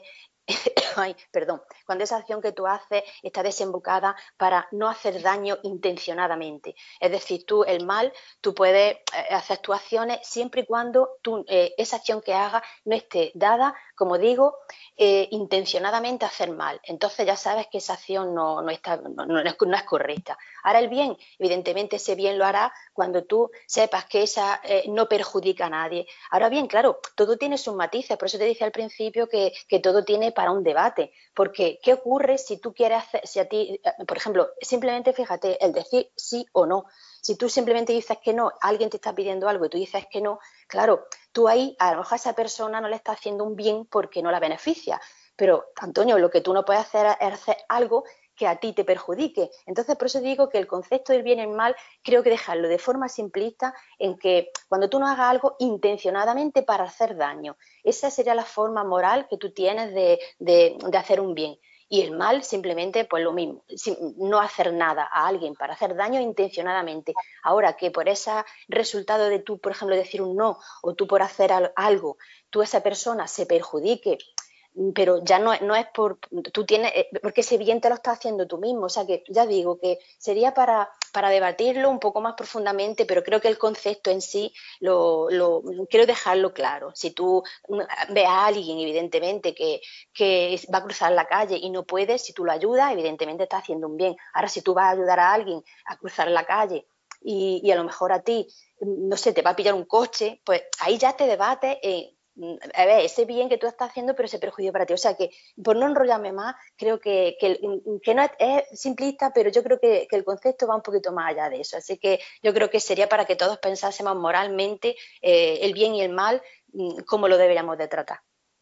S11: ay, perdón, cuando esa acción que tú haces está desembocada para no hacer daño intencionadamente. Es decir, tú el mal, tú puedes eh, hacer tus acciones siempre y cuando tú, eh, esa acción que hagas no esté dada, como digo, eh, intencionadamente a hacer mal. Entonces ya sabes que esa acción no, no, está, no, no, es, no es correcta. Ahora el bien, evidentemente ese bien lo hará cuando tú sepas que esa eh, no perjudica a nadie. Ahora bien, claro, todo tiene sus matices, por eso te dije al principio que, que todo tiene para un debate, porque ¿qué ocurre si tú quieres hacer, si a ti, por ejemplo, simplemente fíjate, el decir sí o no, si tú simplemente dices que no, alguien te está pidiendo algo y tú dices que no, claro, tú ahí a lo mejor a esa persona no le está haciendo un bien porque no la beneficia, pero Antonio, lo que tú no puedes hacer es hacer algo que a ti te perjudique. Entonces, por eso digo que el concepto del bien y el mal creo que dejarlo de forma simplista en que cuando tú no hagas algo intencionadamente para hacer daño, esa sería la forma moral que tú tienes de, de, de hacer un bien. Y el mal simplemente, pues lo mismo, no hacer nada a alguien para hacer daño intencionadamente. Ahora que por ese resultado de tú, por ejemplo, decir un no, o tú por hacer algo, tú esa persona se perjudique, pero ya no, no es por, tú tienes, porque ese bien te lo estás haciendo tú mismo, o sea que ya digo que sería para, para debatirlo un poco más profundamente, pero creo que el concepto en sí lo, lo quiero dejarlo claro. Si tú ves a alguien, evidentemente, que, que va a cruzar la calle y no puede, si tú lo ayudas, evidentemente estás haciendo un bien. Ahora, si tú vas a ayudar a alguien a cruzar la calle y, y a lo mejor a ti, no sé, te va a pillar un coche, pues ahí ya te debates en a ver, ese bien que tú estás haciendo, pero ese perjuicio para ti. O sea que, por no enrollarme más, creo que, que, que no es, es simplista, pero yo creo que, que el concepto va un poquito más allá de eso. Así que yo creo que sería para que todos pensásemos moralmente eh, el bien y el mal, cómo lo deberíamos de tratar.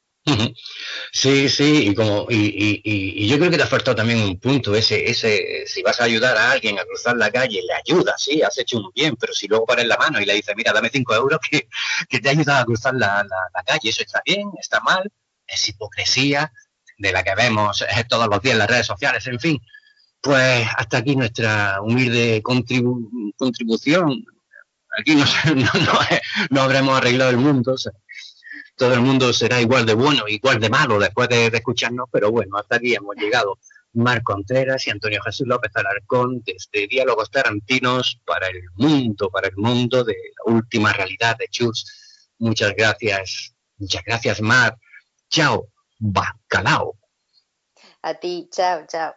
S10: Sí, sí, y como y, y, y yo creo que te ha faltado también un punto, ese, ese, si vas a ayudar a alguien a cruzar la calle, le ayudas, sí, has hecho un bien, pero si luego paras la mano y le dices, mira, dame cinco euros que, que te ha ayudado a cruzar la, la, la calle, eso está bien, está mal, es hipocresía de la que vemos eh, todos los días en las redes sociales, en fin. Pues hasta aquí nuestra humilde contribu contribución. Aquí no, no, no, no habremos arreglado el mundo, o sea, todo el mundo será igual de bueno, igual de malo después de, de escucharnos, pero bueno, hasta aquí hemos llegado. Marc Contreras y Antonio Jesús López Alarcón desde Diálogos Tarantinos para el mundo, para el mundo de la última realidad de Chus. Muchas gracias, muchas gracias, Mar. Chao, bacalao.
S11: A ti, chao, chao.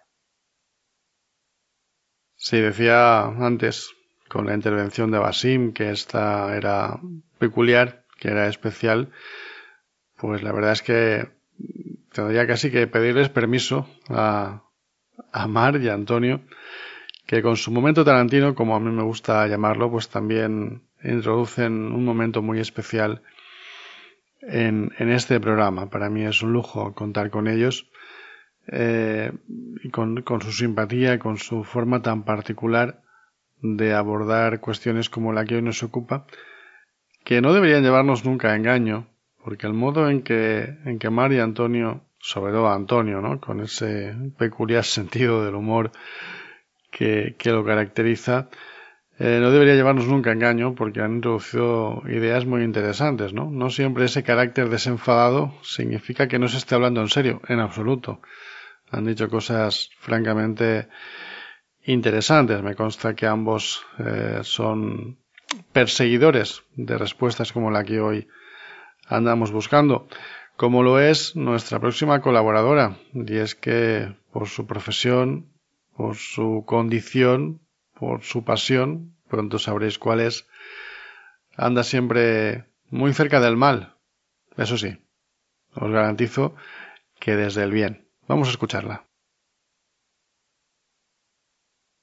S2: Sí, decía antes con la intervención de Basim que esta era peculiar, que era especial. Pues la verdad es que tendría casi que pedirles permiso a, a Mar y a Antonio, que con su momento Tarantino, como a mí me gusta llamarlo, pues también introducen un momento muy especial en, en este programa. Para mí es un lujo contar con ellos, eh, y con, con su simpatía, con su forma tan particular de abordar cuestiones como la que hoy nos ocupa, que no deberían llevarnos nunca a engaño, porque el modo en que, en que Mar y Antonio, sobre todo Antonio, ¿no?, con ese peculiar sentido del humor que, que lo caracteriza, eh, no debería llevarnos nunca a engaño, porque han introducido ideas muy interesantes, ¿no? No siempre ese carácter desenfadado significa que no se esté hablando en serio, en absoluto. Han dicho cosas francamente interesantes. Me consta que ambos eh, son perseguidores de respuestas como la que hoy andamos buscando, como lo es nuestra próxima colaboradora, y es que por su profesión, por su condición, por su pasión, pronto sabréis cuál es, anda siempre muy cerca del mal. Eso sí, os garantizo que desde el bien. Vamos a escucharla.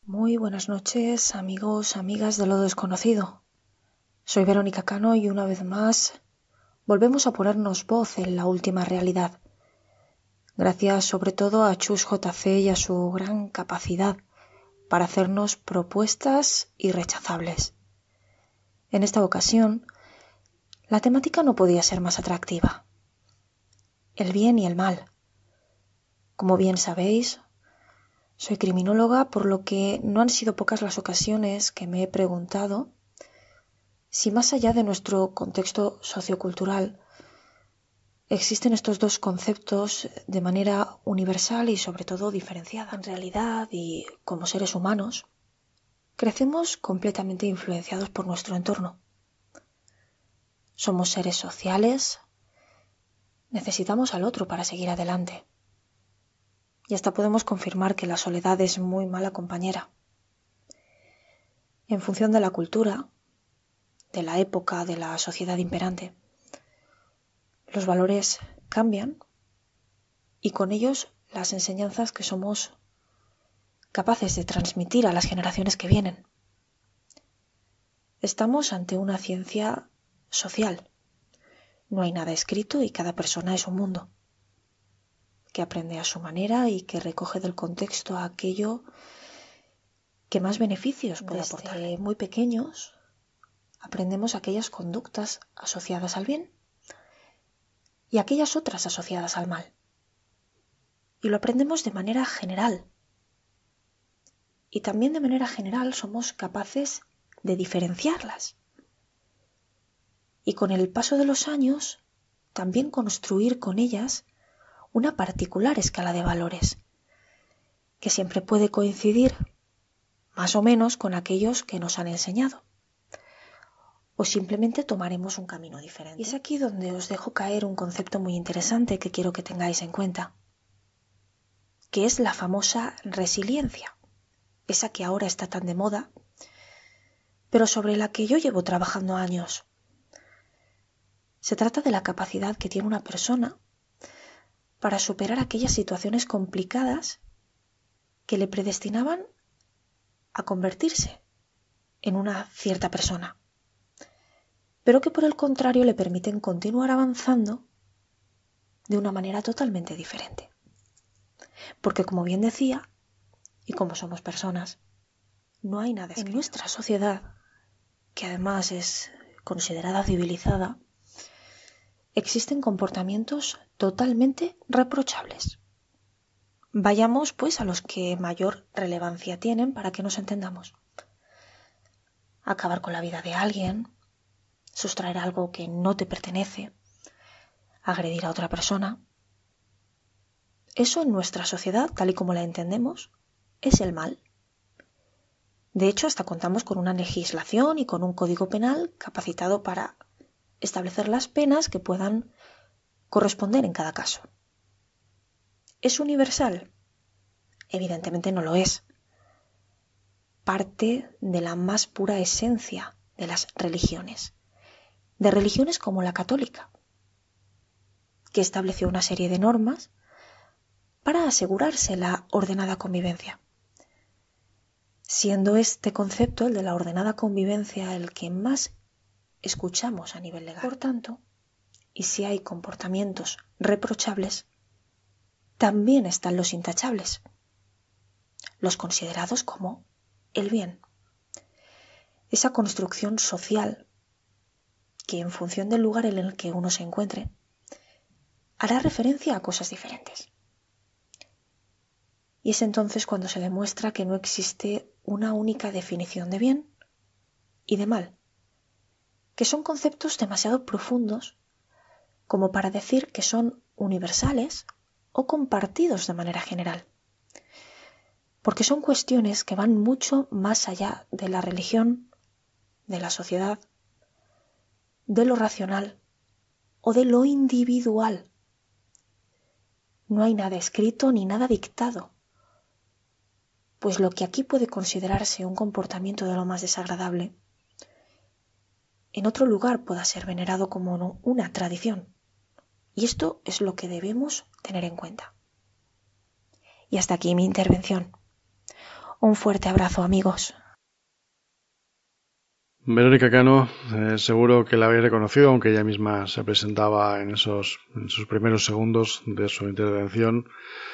S12: Muy buenas noches, amigos, amigas de lo desconocido. Soy Verónica Cano y una vez más volvemos a ponernos voz en la última realidad. Gracias sobre todo a Chus J C y a su gran capacidad para hacernos propuestas irrechazables. En esta ocasión, la temática no podía ser más atractiva. El bien y el mal. Como bien sabéis, soy criminóloga, por lo que no han sido pocas las ocasiones que me he preguntado si más allá de nuestro contexto sociocultural existen estos dos conceptos de manera universal y sobre todo diferenciada. En realidad, y como seres humanos, crecemos completamente influenciados por nuestro entorno. Somos seres sociales, necesitamos al otro para seguir adelante. Y hasta podemos confirmar que la soledad es muy mala compañera. En función de la cultura, de la época, de la sociedad imperante, los valores cambian y con ellos las enseñanzas que somos capaces de transmitir a las generaciones que vienen. Estamos ante una ciencia social. No hay nada escrito y cada persona es un mundo, que aprende a su manera y que recoge del contexto aquello que más beneficios puede aportar. Desde muy pequeños aprendemos aquellas conductas asociadas al bien y aquellas otras asociadas al mal. Y lo aprendemos de manera general. Y también de manera general somos capaces de diferenciarlas. Y con el paso de los años, también construir con ellas una particular escala de valores, que siempre puede coincidir más o menos con aquellos que nos han enseñado. O simplemente tomaremos un camino diferente. Y es aquí donde os dejo caer un concepto muy interesante que quiero que tengáis en cuenta, que es la famosa resiliencia, esa que ahora está tan de moda, pero sobre la que yo llevo trabajando años. Se trata de la capacidad que tiene una persona para superar aquellas situaciones complicadas que le predestinaban a convertirse en una cierta persona, pero que por el contrario le permiten continuar avanzando de una manera totalmente diferente. Porque como bien decía, y como somos personas, no hay nada escrito. En nuestra sociedad, que además es considerada civilizada, existen comportamientos totalmente reprochables. Vayamos pues a los que mayor relevancia tienen para que nos entendamos. Acabar con la vida de alguien, sustraer algo que no te pertenece, agredir a otra persona. Eso en nuestra sociedad, tal y como la entendemos, es el mal. De hecho, hasta contamos con una legislación y con un código penal capacitado para establecer las penas que puedan corresponder en cada caso. ¿Es universal? Evidentemente no lo es. Parte de la más pura esencia de las religiones, de religiones como la católica, que estableció una serie de normas para asegurarse la ordenada convivencia. Siendo este concepto, el de la ordenada convivencia, el que más escuchamos a nivel legal. Por tanto, y si hay comportamientos reprochables, también están los intachables, los considerados como el bien. Esa construcción social que en función del lugar en el que uno se encuentre, hará referencia a cosas diferentes. Y es entonces cuando se demuestra que no existe una única definición de bien y de mal, que son conceptos demasiado profundos como para decir que son universales o compartidos de manera general, porque son cuestiones que van mucho más allá de la religión, de la sociedad, de lo racional o de lo individual. No hay nada escrito ni nada dictado, pues lo que aquí puede considerarse un comportamiento de lo más desagradable, en otro lugar pueda ser venerado como una tradición. Y esto es lo que debemos tener en cuenta. Y hasta aquí mi intervención. Un fuerte abrazo, amigos.
S2: Verónica Cano, eh, seguro que la habéis reconocido, aunque ella misma se presentaba en esos, en sus primeros segundos de su intervención,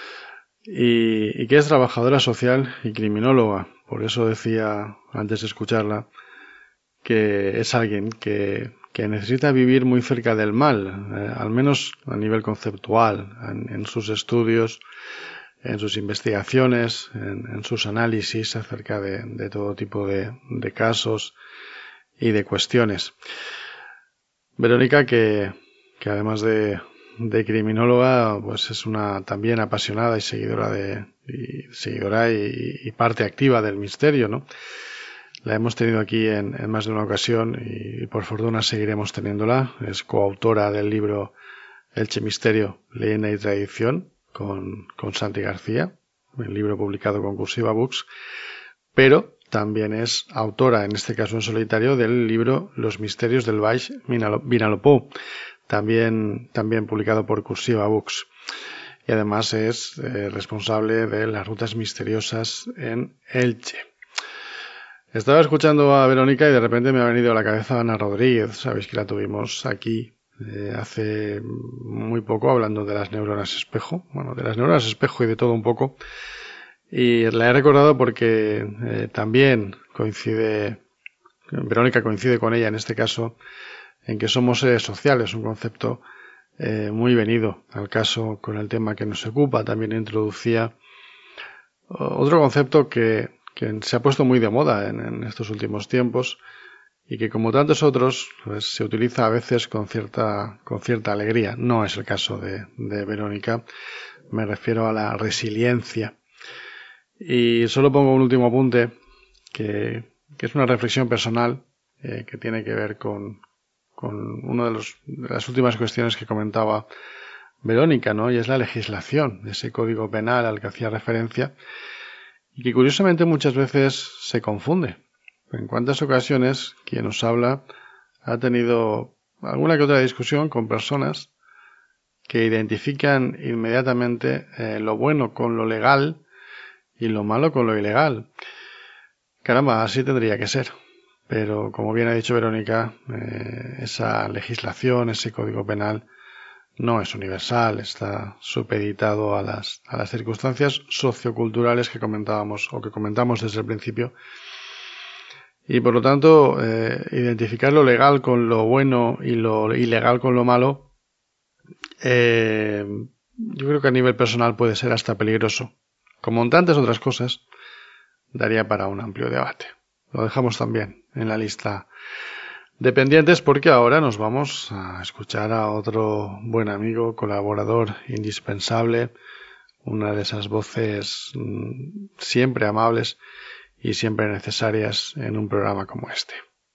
S2: y, y que es trabajadora social y criminóloga. Por eso decía antes de escucharla que es alguien que, que necesita vivir muy cerca del mal, eh, al menos a nivel conceptual, en, en sus estudios, en sus investigaciones, en, en sus análisis acerca de, de todo tipo de, de casos y de cuestiones. Verónica, que, que además de, de criminóloga, pues es una también apasionada y seguidora de y seguidora y, y parte activa del misterio, ¿no? La hemos tenido aquí en, en más de una ocasión y, y por fortuna seguiremos teniéndola. Es coautora del libro Elche Misterio, Leyenda y Tradición con, con Santi García, el libro publicado con Cursiva Books, pero también es autora, en este caso en solitario, del libro Los Misterios del Baix Vinalopó, también, también publicado por Cursiva Books. Y además es eh, responsable de las rutas misteriosas en Elche. Estaba escuchando a Verónica y de repente me ha venido a la cabeza Ana Rodríguez. Sabéis que la tuvimos aquí eh, hace muy poco hablando de las neuronas espejo. Bueno, de las neuronas espejo y de todo un poco. Y la he recordado porque eh, también coincide, Verónica coincide con ella en este caso, en que somos seres sociales, un concepto eh, muy venido al caso con el tema que nos ocupa. También introducía otro concepto que, que se ha puesto muy de moda en, en estos últimos tiempos y que, como tantos otros, pues, se utiliza a veces con cierta, con cierta alegría. No es el caso de, de Verónica, me refiero a la resiliencia. Y solo pongo un último apunte, que, que es una reflexión personal eh, que tiene que ver con, con una de, los, de las últimas cuestiones que comentaba Verónica, ¿no? Y es la legislación, ese código penal al que hacía referencia, y que curiosamente muchas veces se confunde. En cuántas ocasiones quien nos habla ha tenido alguna que otra discusión con personas que identifican inmediatamente eh, lo bueno con lo legal y lo malo con lo ilegal. Caramba, así tendría que ser. Pero, como bien ha dicho Verónica, eh, esa legislación, ese código penal, no es universal, está supeditado a las, a las circunstancias socioculturales que comentábamos o que comentamos desde el principio. Y por lo tanto, eh, identificar lo legal con lo bueno y lo ilegal con lo malo, eh, yo creo que a nivel personal puede ser hasta peligroso. Como en tantas otras cosas, daría para un amplio debate. Lo dejamos también en la lista de pendientes porque ahora nos vamos a escuchar a otro buen amigo, colaborador indispensable, una de esas voces mmm, siempre amables y siempre necesarias en un programa como este.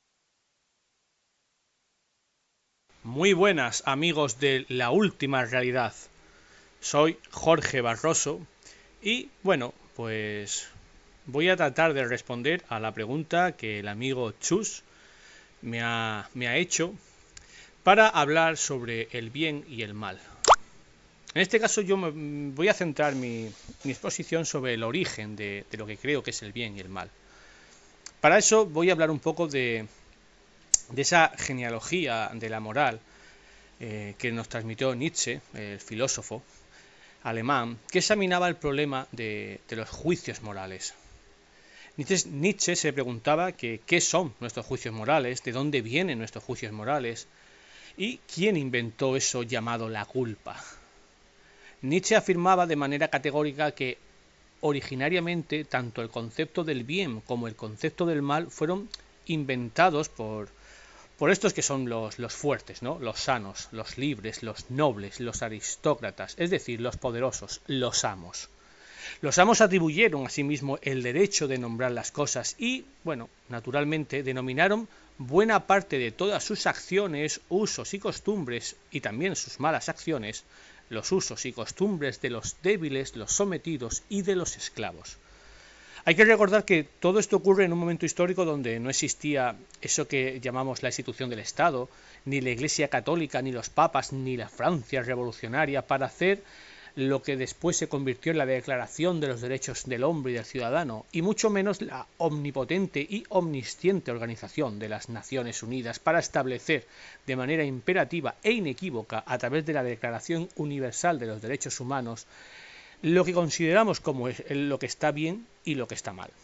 S13: Muy buenas, amigos de La Última Realidad. Soy Jorge Barroso y, bueno, pues voy a tratar de responder a la pregunta que el amigo Chus me ha, me ha hecho para hablar sobre el bien y el mal. En este caso yo me voy a centrar mi, mi exposición sobre el origen de, de lo que creo que es el bien y el mal. Para eso voy a hablar un poco de, de esa genealogía de la moral eh, que nos transmitió Nietzsche, el filósofo alemán, que examinaba el problema de, de los juicios morales. Nietzsche, Nietzsche se preguntaba que, qué son nuestros juicios morales, de dónde vienen nuestros juicios morales y quién inventó eso llamado la culpa. Nietzsche afirmaba de manera categórica que originariamente tanto el concepto del bien como el concepto del mal fueron inventados por, por estos que son los, los fuertes, ¿no? Los sanos, los libres, los nobles, los aristócratas, es decir, los poderosos, los amos. Los amos atribuyeron a sí mismo el derecho de nombrar las cosas y, bueno, naturalmente denominaron buena parte de todas sus acciones, usos y costumbres, y también sus malas acciones, los usos y costumbres de los débiles, los sometidos y de los esclavos. Hay que recordar que todo esto ocurre en un momento histórico donde no existía eso que llamamos la institución del Estado, ni la Iglesia Católica, ni los papas, ni la Francia revolucionaria para hacer lo que después se convirtió en la Declaración de los Derechos del Hombre y del Ciudadano, y mucho menos la omnipotente y omnisciente Organización de las Naciones Unidas para establecer de manera imperativa e inequívoca, a través de la Declaración Universal de los Derechos Humanos, lo que consideramos como lo que está bien y lo que está mal.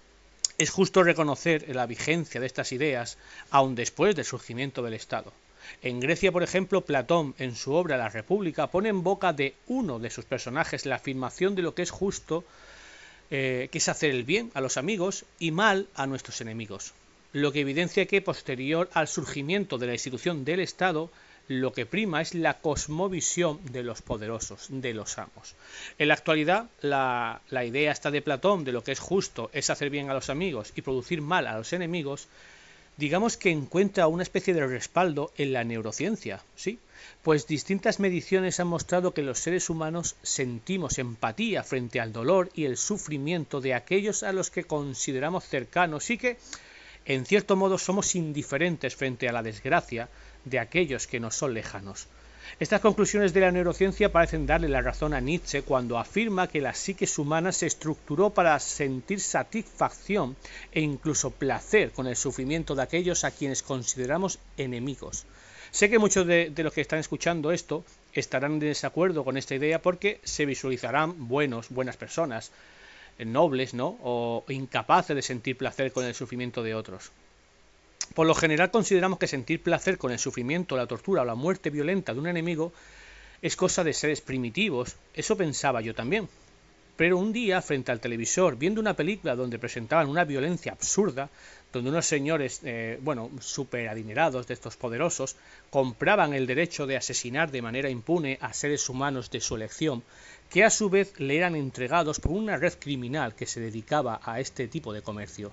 S13: Es justo reconocer la vigencia de estas ideas aun después del surgimiento del Estado. En Grecia, por ejemplo, Platón, en su obra La República, pone en boca de uno de sus personajes la afirmación de lo que es justo, eh, que es hacer el bien a los amigos y mal a nuestros enemigos, lo que evidencia que, posterior al surgimiento de la institución del Estado, lo que prima es la cosmovisión de los poderosos, de los amos. En la actualidad, la, la idea esta de Platón de lo que es justo es hacer bien a los amigos y producir mal a los enemigos, digamos que encuentra una especie de respaldo en la neurociencia, ¿sí? Pues distintas mediciones han mostrado que los seres humanos sentimos empatía frente al dolor y el sufrimiento de aquellos a los que consideramos cercanos y que, en cierto modo, somos indiferentes frente a la desgracia de aquellos que nos son lejanos. Estas conclusiones de la neurociencia parecen darle la razón a Nietzsche cuando afirma que la psique humana se estructuró para sentir satisfacción e incluso placer con el sufrimiento de aquellos a quienes consideramos enemigos. Sé que muchos de, de los que están escuchando esto estarán en desacuerdo con esta idea porque se visualizarán buenos, buenas personas, nobles, ¿no? O incapaces de sentir placer con el sufrimiento de otros. Por lo general consideramos que sentir placer con el sufrimiento, la tortura o la muerte violenta de un enemigo es cosa de seres primitivos. Eso pensaba yo también. Pero un día, frente al televisor, viendo una película donde presentaban una violencia absurda, donde unos señores, eh, bueno, súper adinerados de estos poderosos, compraban el derecho de asesinar de manera impune a seres humanos de su elección, que a su vez le eran entregados por una red criminal que se dedicaba a este tipo de comercio.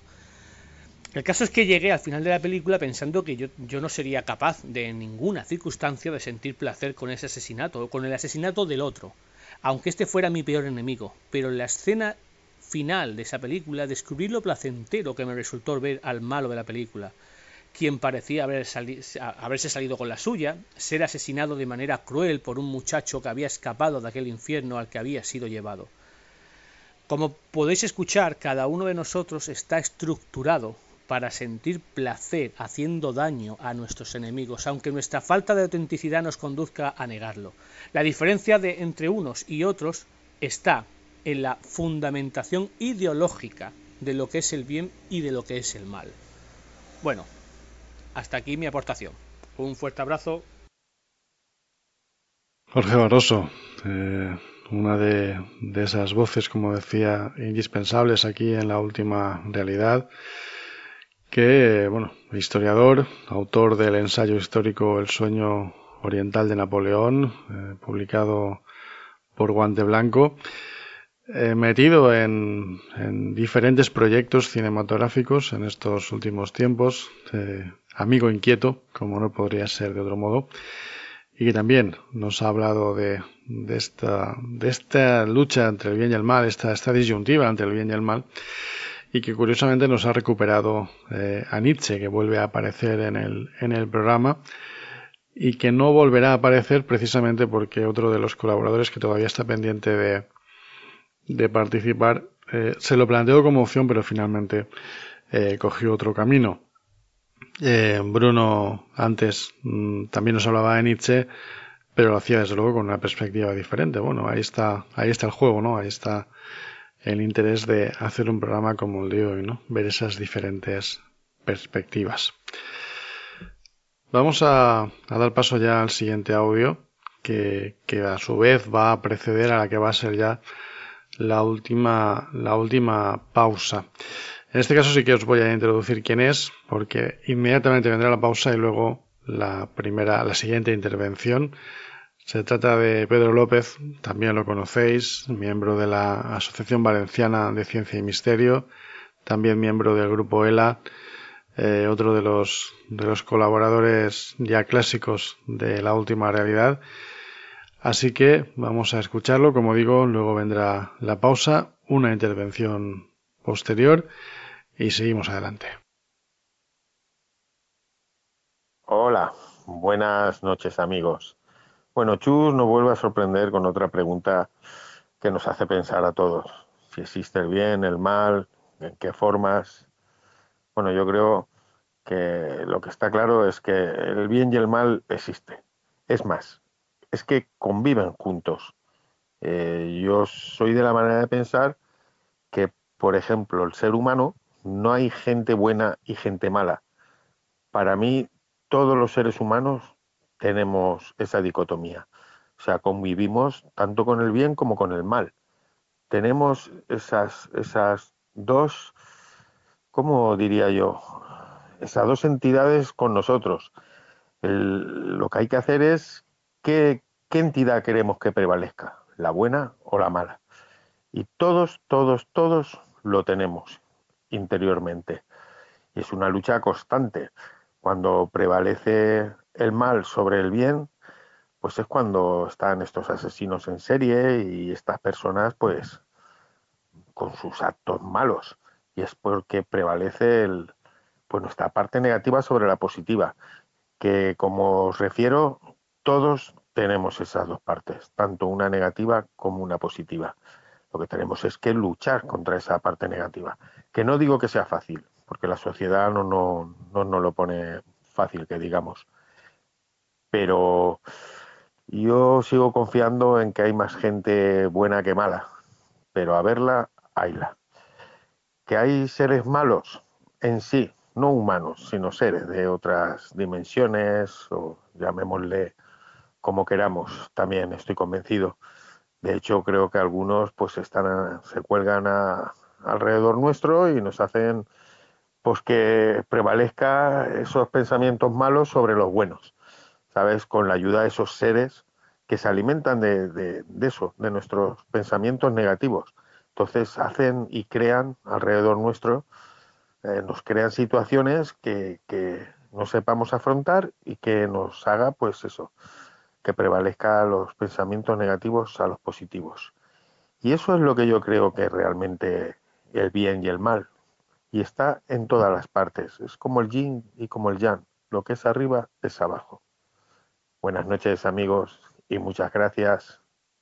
S13: El caso es que llegué al final de la película pensando que yo, yo no sería capaz de en ninguna circunstancia de sentir placer con ese asesinato o con el asesinato del otro, aunque este fuera mi peor enemigo. Pero en la escena final de esa película descubrí lo placentero que me resultó ver al malo de la película, quien parecía haber sali- haberse salido con la suya, ser asesinado de manera cruel por un muchacho que había escapado de aquel infierno al que había sido llevado. Como podéis escuchar, cada uno de nosotros está estructurado para sentir placer haciendo daño a nuestros enemigos, aunque nuestra falta de autenticidad nos conduzca a negarlo. La diferencia de entre unos y otros está en la fundamentación ideológica de lo que es el bien y de lo que es el mal. Bueno, hasta aquí mi aportación. Un fuerte abrazo.
S2: Jorge Barroso, eh, una de, de esas voces, como decía, indispensables aquí en La Última Realidad, que, bueno, historiador, autor del ensayo histórico El sueño oriental de Napoleón, eh, publicado por Guante Blanco, eh, metido en, en diferentes proyectos cinematográficos en estos últimos tiempos, eh, amigo inquieto, como no podría ser de otro modo, y que también nos ha hablado de, de, esta, de esta lucha entre el bien y el mal, esta, esta disyuntiva entre el bien y el mal, y que curiosamente nos ha recuperado eh, a Nietzsche, que vuelve a aparecer en el, en el programa y que no volverá a aparecer precisamente porque otro de los colaboradores que todavía está pendiente de, de participar eh, se lo planteó como opción, pero finalmente eh, cogió otro camino. Eh, Bruno antes mmm, también nos hablaba de Nietzsche, pero lo hacía desde luego con una perspectiva diferente. Bueno, ahí está, ahí está el juego, ¿no? Ahí está el interés de hacer un programa como el de hoy, ¿no? Ver esas diferentes perspectivas. Vamos a, a dar paso ya al siguiente audio, que, que a su vez va a preceder a la que va a ser ya la última, la última pausa. En este caso sí que os voy a introducir quién es, porque inmediatamente vendrá la pausa y luego la primera, la siguiente intervención. Se trata de Pedro López, también lo conocéis, miembro de la Asociación Valenciana de Ciencia y Misterio, también miembro del grupo ELA, eh, otro de los, de los colaboradores ya clásicos de La Última Realidad. Así que vamos a escucharlo, como digo, luego vendrá la pausa, una intervención posterior y seguimos adelante.
S14: Hola, buenas noches amigos. Bueno, Chus nos vuelve a sorprender con otra pregunta que nos hace pensar a todos. Si existe el bien, el mal, en qué formas. Bueno, yo creo que lo que está claro es que el bien y el mal existe. Es más, es que conviven juntos. Eh, yo soy de la manera de pensar que, por ejemplo, el ser humano, no hay gente buena y gente mala. Para mí, todos los seres humanos tenemos esa dicotomía. O sea, convivimos tanto con el bien como con el mal. Tenemos esas, esas dos, ¿cómo diría yo? Esas dos entidades con nosotros. El, lo que hay que hacer es qué, qué entidad queremos que prevalezca, la buena o la mala. Y todos, todos, todos lo tenemos interiormente. Y es una lucha constante. Cuando prevalece el mal sobre el bien, pues es cuando están estos asesinos en serie y estas personas, pues, con sus actos malos. Y es porque prevalece el, pues, nuestra parte negativa sobre la positiva. Que, como os refiero, todos tenemos esas dos partes, tanto una negativa como una positiva. Lo que tenemos es que luchar contra esa parte negativa. Que no digo que sea fácil, porque la sociedad no nos no, no lo pone fácil, que digamos. Pero yo sigo confiando en que hay más gente buena que mala. Pero a verla, hayla. Que hay seres malos en sí, no humanos, sino seres de otras dimensiones, o llamémosle como queramos, también estoy convencido. De hecho, creo que algunos pues están a, se cuelgan a, alrededor nuestro y nos hacen pues que prevalezca esos pensamientos malos sobre los buenos, ¿sabes? Con la ayuda de esos seres que se alimentan de, de, de eso, de nuestros pensamientos negativos. Entonces hacen y crean alrededor nuestro, eh, nos crean situaciones que, que no sepamos afrontar y que nos haga, pues eso, que prevalezca los pensamientos negativos a los positivos. Y eso es lo que yo creo que es realmente el bien y el mal. Y está en todas las partes. Es como el yin y como el yang. Lo que es arriba es abajo. Buenas noches, amigos, y muchas gracias.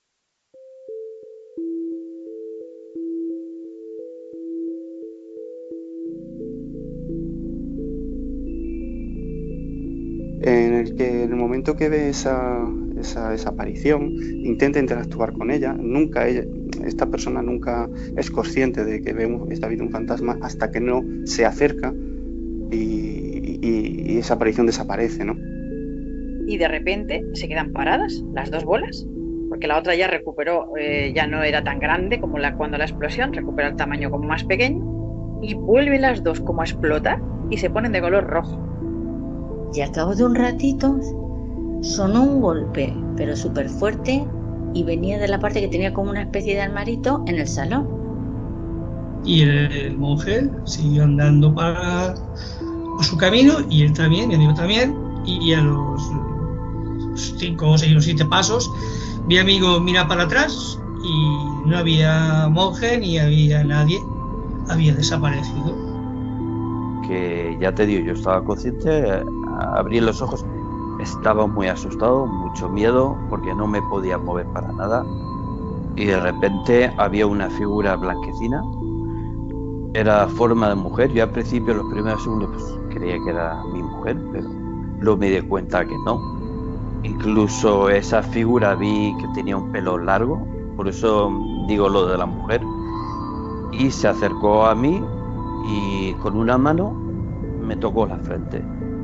S15: En el que en el momento que ve esa, esa desaparición, intenta interactuar con ella. Nunca ella, esta persona nunca es consciente de que ve, está viendo un fantasma hasta que no se acerca y, y, y esa aparición desaparece, ¿no?
S16: Y de repente se quedan paradas las dos bolas, porque la otra ya recuperó, eh, ya no era tan grande como la, cuando la explosión, recupera el tamaño como más pequeño, y vuelven las dos como a explotar y se ponen de color rojo.
S17: Y al cabo de un ratito sonó un golpe, pero súper fuerte, y venía de la parte que tenía como una especie de armarito en el salón.
S18: Y el, el monje siguió andando para por su camino, y él también, mi amigo también, y a los cinco o seis o siete pasos, mi amigo mira para atrás y no había monje ni había nadie, había desaparecido.
S19: Que ya te digo, yo estaba consciente, abrí los ojos, estaba muy asustado, mucho miedo, porque no me podía mover para nada, y de repente había una figura blanquecina, era forma de mujer. Yo al principio, los primeros segundos, pues creía que era mi mujer, pero luego me di cuenta que no. Incluso esa figura vi que tenía un pelo largo, por eso digo lo de la mujer, y se acercó a mí y con una mano me tocó la frente.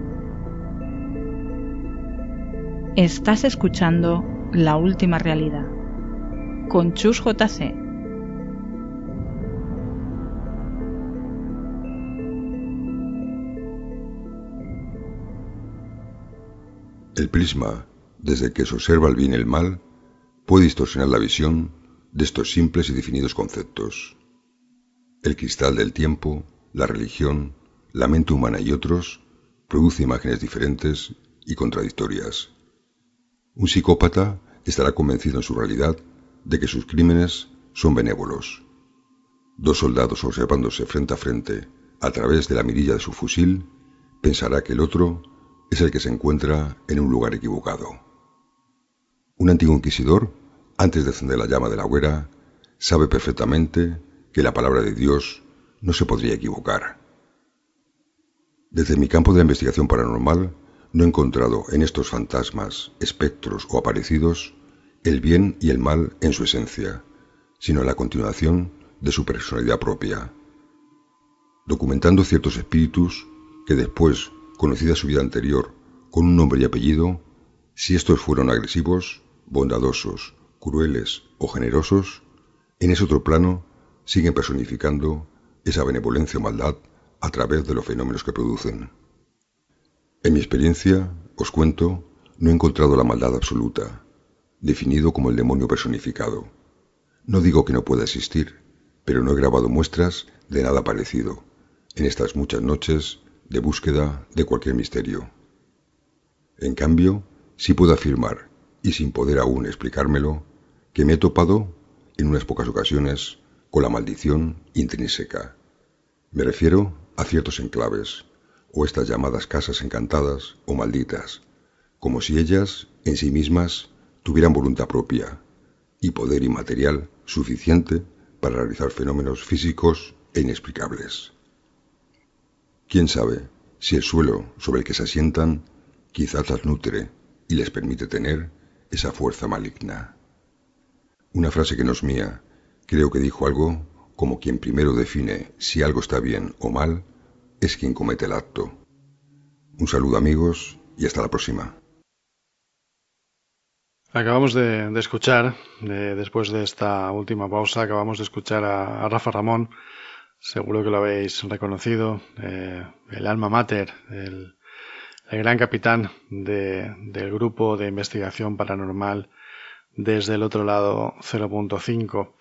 S1: Estás escuchando La Última Realidad con Chus J C.
S20: El prisma, desde que se observa el bien y el mal, puede distorsionar la visión de estos simples y definidos conceptos. El cristal del tiempo, la religión, la mente humana y otros produce imágenes diferentes y contradictorias. Un psicópata estará convencido en su realidad de que sus crímenes son benévolos. Dos soldados observándose frente a frente a través de la mirilla de su fusil pensará que el otro es el que se encuentra en un lugar equivocado. Un antiguo inquisidor, antes de encender la llama de la hoguera, sabe perfectamente que la palabra de Dios no se podría equivocar. Desde mi campo de la investigación paranormal, no he encontrado en estos fantasmas, espectros o aparecidos el bien y el mal en su esencia, sino en la continuación de su personalidad propia. Documentando ciertos espíritus que después, conocida su vida anterior con un nombre y apellido, si estos fueron agresivos, bondadosos, crueles o generosos, en ese otro plano siguen personificando esa benevolencia o maldad a través de los fenómenos que producen. En mi experiencia, os cuento, no he encontrado la maldad absoluta, definido como el demonio personificado. No digo que no pueda existir, pero no he grabado muestras de nada parecido en estas muchas noches de búsqueda de cualquier misterio. En cambio, sí puedo afirmar, y sin poder aún explicármelo, que me he topado, en unas pocas ocasiones, con la maldición intrínseca. Me refiero a ciertos enclaves, o estas llamadas casas encantadas o malditas, como si ellas, en sí mismas, tuvieran voluntad propia y poder inmaterial suficiente para realizar fenómenos físicos e inexplicables. Quién sabe si el suelo sobre el que se asientan quizás las nutre y les permite tener esa fuerza maligna. Una frase que no es mía, creo que dijo algo como quien primero define si algo está bien o mal es quien comete el acto. Un saludo, amigos, y hasta la próxima.
S2: Acabamos de, de escuchar, de, después de esta última pausa, acabamos de escuchar a, a Rafa Ramón. Seguro que lo habéis reconocido, eh, el alma mater, el, el gran capitán de, del grupo de investigación paranormal desde el otro lado cero punto cinco.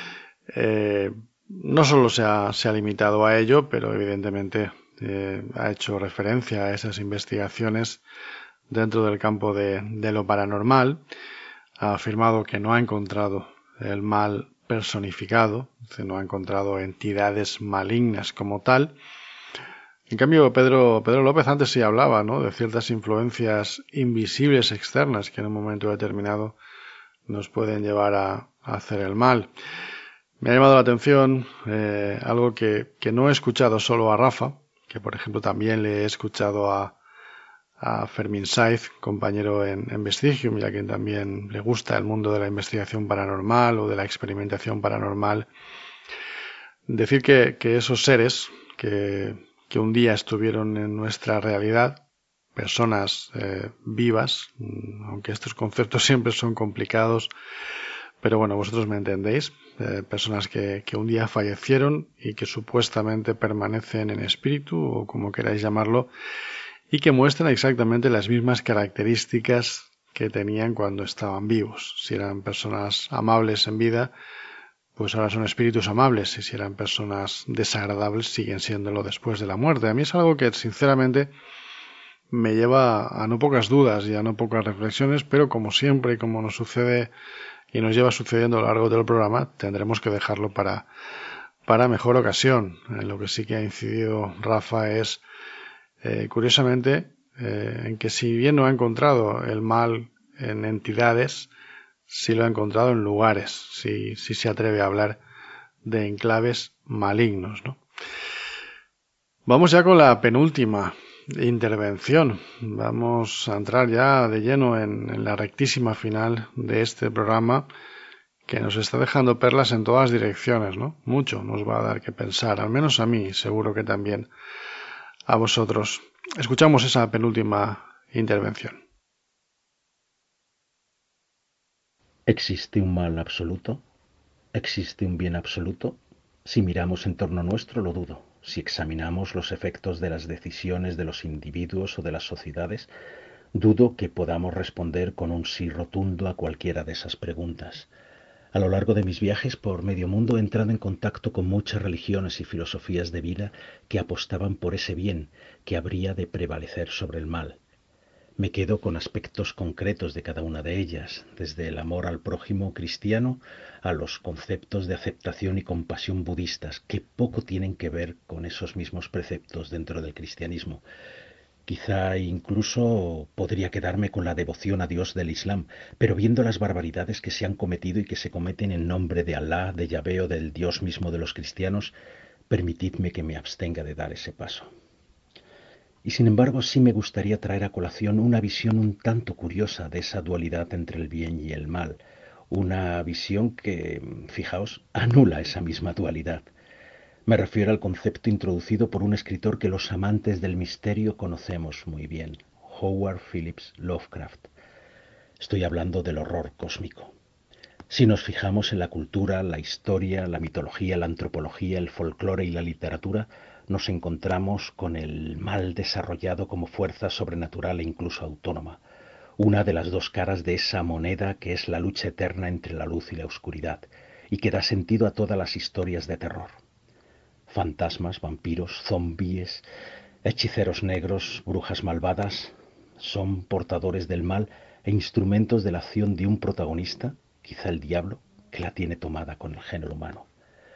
S2: Eh, no solo se ha, se ha limitado a ello, pero evidentemente eh, ha hecho referencia a esas investigaciones dentro del campo de, de lo paranormal. Ha afirmado que no ha encontrado el mal personificado, no ha encontrado entidades malignas como tal. En cambio, Pedro, Pedro López antes sí hablaba, ¿no?, de ciertas influencias invisibles externas que en un momento determinado nos pueden llevar a, a hacer el mal. Me ha llamado la atención eh, algo que, que no he escuchado solo a Rafa, que por ejemplo también le he escuchado a, a Fermín Saiz, compañero en, en Vestigium, y a quien también le gusta el mundo de la investigación paranormal o de la experimentación paranormal, decir que, que esos seres que, que un día estuvieron en nuestra realidad, personas eh, vivas, aunque estos conceptos siempre son complicados, pero bueno, vosotros me entendéis, eh, personas que, que un día fallecieron y que supuestamente permanecen en espíritu, o como queráis llamarlo, y que muestran exactamente las mismas características que tenían cuando estaban vivos. Si eran personas amables en vida, pues ahora son espíritus amables, y si eran personas desagradables, siguen siéndolo después de la muerte. A mí es algo que sinceramente me lleva a no pocas dudas y a no pocas reflexiones, pero como siempre y como nos sucede y nos lleva sucediendo a lo largo del programa, tendremos que dejarlo para, para mejor ocasión. En lo que sí que ha incidido Rafa es, eh, curiosamente, eh, en que si bien no ha encontrado el mal en entidades, sí lo ha encontrado en lugares, sí, sí se atreve a hablar de enclaves malignos, ¿no? Vamos ya con la penúltima intervención. Vamos a entrar ya de lleno en, en la rectísima final de este programa, que nos está dejando perlas en todas direcciones, ¿no? Mucho nos va a dar que pensar, al menos a mí, seguro que también a vosotros. Escuchamos esa penúltima intervención.
S21: ¿Existe un mal absoluto? ¿Existe un bien absoluto? Si miramos en torno nuestro, lo dudo. Si examinamos los efectos de las decisiones de los individuos o de las sociedades, dudo que podamos responder con un sí rotundo a cualquiera de esas preguntas. A lo largo de mis viajes por medio mundo he entrado en contacto con muchas religiones y filosofías de vida que apostaban por ese bien que habría de prevalecer sobre el mal. Me quedo con aspectos concretos de cada una de ellas, desde el amor al prójimo cristiano a los conceptos de aceptación y compasión budistas, que poco tienen que ver con esos mismos preceptos dentro del cristianismo. Quizá incluso podría quedarme con la devoción a Dios del Islam, pero viendo las barbaridades que se han cometido y que se cometen en nombre de Alá, de Yahvé o del Dios mismo de los cristianos, permitidme que me abstenga de dar ese paso. Y sin embargo sí me gustaría traer a colación una visión un tanto curiosa de esa dualidad entre el bien y el mal, una visión que, fijaos, anula esa misma dualidad. Me refiero al concepto introducido por un escritor que los amantes del misterio conocemos muy bien, Howard Phillips Lovecraft. Estoy hablando del horror cósmico. Si nos fijamos en la cultura, la historia, la mitología, la antropología, el folclore y la literatura, nos encontramos con el mal desarrollado como fuerza sobrenatural e incluso autónoma, una de las dos caras de esa moneda que es la lucha eterna entre la luz y la oscuridad, y que da sentido a todas las historias de terror. Fantasmas, vampiros, zombies, hechiceros negros, brujas malvadas, son portadores del mal e instrumentos de la acción de un protagonista, quizá el diablo, que la tiene tomada con el género humano.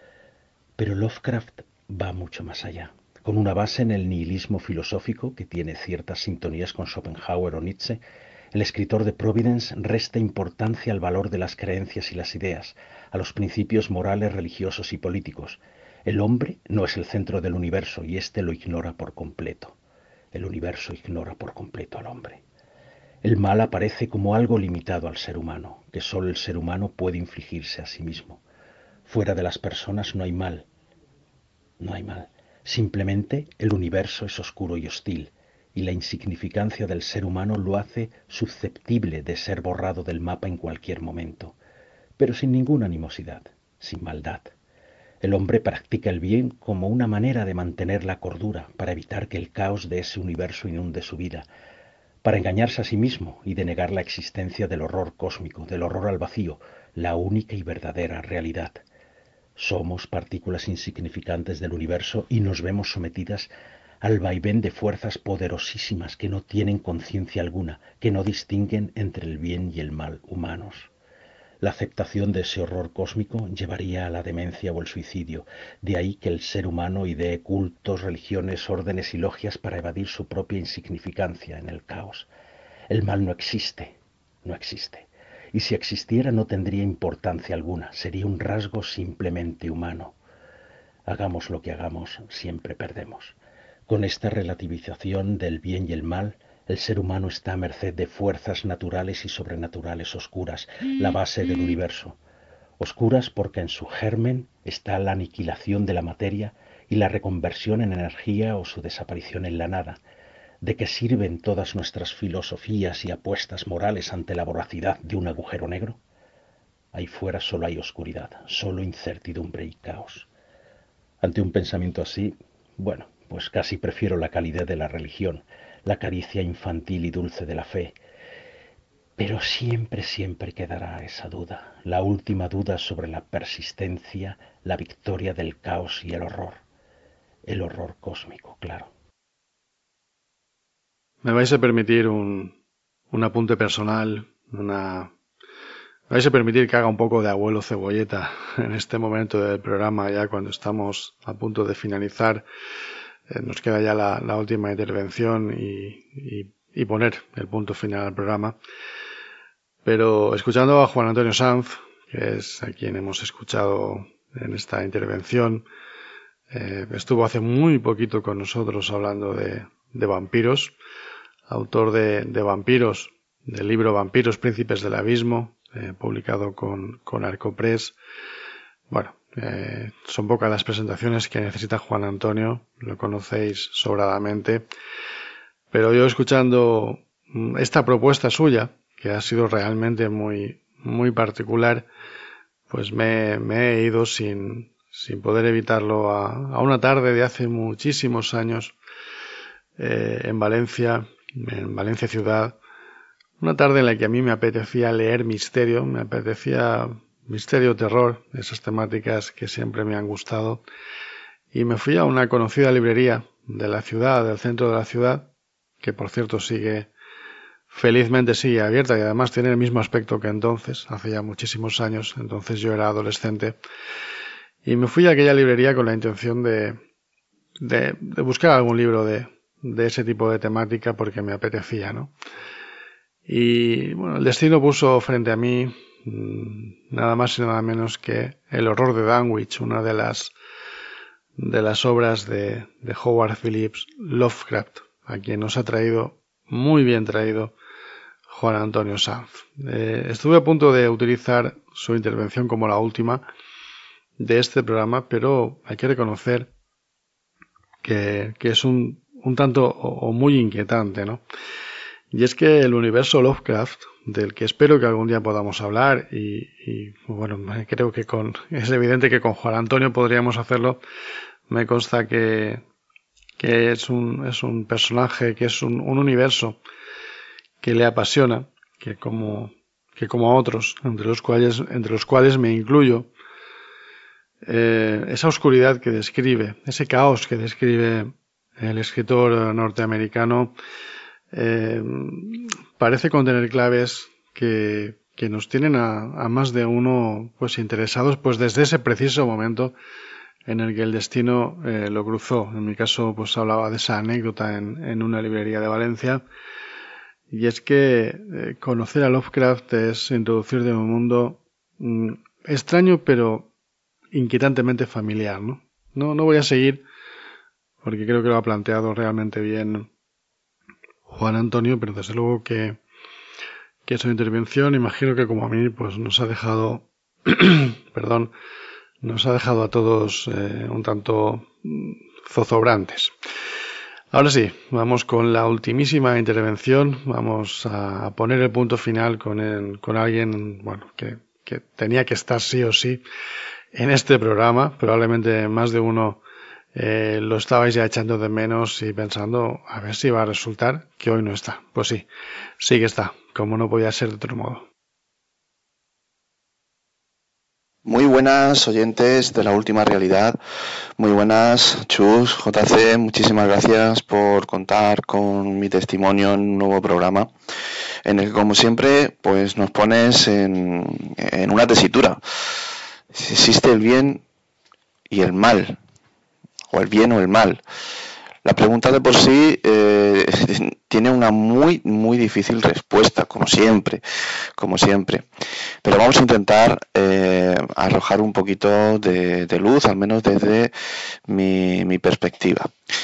S21: Pero Lovecraft va mucho más allá, con una base en el nihilismo filosófico que tiene ciertas sintonías con Schopenhauer o Nietzsche. El escritor de Providence resta importancia al valor de las creencias y las ideas, a los principios morales, religiosos y políticos. El hombre no es el centro del universo y éste lo ignora por completo. El universo ignora por completo al hombre. El mal aparece como algo limitado al ser humano, que solo el ser humano puede infligirse a sí mismo. Fuera de las personas no hay mal. No hay mal. Simplemente el universo es oscuro y hostil, y la insignificancia del ser humano lo hace susceptible de ser borrado del mapa en cualquier momento, pero sin ninguna animosidad, sin maldad. El hombre practica el bien como una manera de mantener la cordura, para evitar que el caos de ese universo inunde su vida, para engañarse a sí mismo y denegar la existencia del horror cósmico, del horror al vacío, la única y verdadera realidad. Somos partículas insignificantes del universo y nos vemos sometidas al vaivén de fuerzas poderosísimas que no tienen conciencia alguna, que no distinguen entre el bien y el mal humanos. La aceptación de ese horror cósmico llevaría a la demencia o el suicidio, de ahí que el ser humano idee cultos, religiones, órdenes y logias para evadir su propia insignificancia en el caos. El mal no existe, no existe. Y si existiera no tendría importancia alguna, sería un rasgo simplemente humano. Hagamos lo que hagamos, siempre perdemos. Con esta relativización del bien y el mal, el ser humano está a merced de fuerzas naturales y sobrenaturales oscuras, la base del universo. Oscuras porque en su germen está la aniquilación de la materia y la reconversión en energía o su desaparición en la nada. ¿De qué sirven todas nuestras filosofías y apuestas morales ante la voracidad de un agujero negro? Ahí fuera solo hay oscuridad, solo incertidumbre y caos. Ante un pensamiento así, bueno, pues casi prefiero la calidez de la religión, la caricia infantil y dulce de la fe. Pero siempre, siempre quedará esa duda, la última duda sobre la persistencia, la victoria del caos y el horror. El horror cósmico, claro.
S2: Me vais a permitir un, un apunte personal, una... Me vais a permitir que haga un poco de abuelo cebolleta en este momento del programa, ya cuando estamos a punto de finalizar. Eh, nos queda ya la, la última intervención y, y, y poner el punto final al programa. Pero escuchando a Juan Antonio Sanz, que es a quien hemos escuchado en esta intervención, eh, estuvo hace muy poquito con nosotros hablando de, de vampiros, autor de, de Vampiros, del libro Vampiros, Príncipes del Abismo, eh, publicado con, con Arcopress. Bueno, eh, son pocas las presentaciones que necesita Juan Antonio, lo conocéis sobradamente, pero yo escuchando esta propuesta suya, que ha sido realmente muy, muy particular, pues me, me he ido sin, sin poder evitarlo a, a una tarde de hace muchísimos años eh, en Valencia, en Valencia ciudad, una tarde en la que a mí me apetecía leer misterio, me apetecía misterio, terror, esas temáticas que siempre me han gustado, y me fui a una conocida librería de la ciudad, del centro de la ciudad, que por cierto sigue, felizmente sigue abierta y además tiene el mismo aspecto que entonces, hace ya muchísimos años, entonces yo era adolescente, y me fui a aquella librería con la intención de, de, de buscar algún libro de, de ese tipo de temática porque me apetecía, ¿no? Y bueno, el destino puso frente a mí nada más y nada menos que El horror de Dunwich, una de las de las obras de, de Howard Phillips Lovecraft, a quien nos ha traído, muy bien traído, Juan Antonio Sanz. Eh, estuve a punto de utilizar su intervención como la última de este programa, pero hay que reconocer que, que es un, un tanto o, o muy inquietante, ¿no? Y es que el universo Lovecraft, del que espero que algún día podamos hablar, y, y bueno, creo que con, es evidente que con Juan Antonio podríamos hacerlo, me consta que, que es un, es un personaje, que es un, un universo que le apasiona, que como, que como a otros, entre los cuales, entre los cuales me incluyo, eh, esa oscuridad que describe, ese caos que describe el escritor norteamericano, Eh, parece contener claves que, que nos tienen a, a más de uno pues interesados pues desde ese preciso momento en el que el destino eh, lo cruzó. En mi caso pues hablaba de esa anécdota en, en una librería de Valencia, y es que eh, conocer a Lovecraft es introducirte en un mundo mm, extraño pero inquietantemente familiar, ¿no? No, no voy a seguir porque creo que lo ha planteado realmente bien Juan Antonio, pero desde luego que, que su intervención, imagino que como a mí, pues nos ha dejado, perdón, nos ha dejado a todos eh, un tanto zozobrantes. Ahora sí, vamos con la ultimísima intervención, vamos a poner el punto final con, el, con alguien, bueno, que, que tenía que estar sí o sí en este programa, probablemente más de uno Eh, lo estabais ya echando de menos y pensando a ver si va a resultar que hoy no está. Pues sí, sí que está, como no podía ser de otro modo.
S15: Muy buenas oyentes de La Última Realidad, muy buenas Chus, J C, muchísimas gracias por contar con mi testimonio en un nuevo programa en el que como siempre pues nos pones en, en una tesitura. Si existe el bien y el mal, o el bien o el mal. La pregunta de por sí eh, tiene una muy, muy difícil respuesta, como siempre, como siempre. Pero vamos a intentar eh, arrojar un poquito de, de luz, al menos desde mi, mi perspectiva.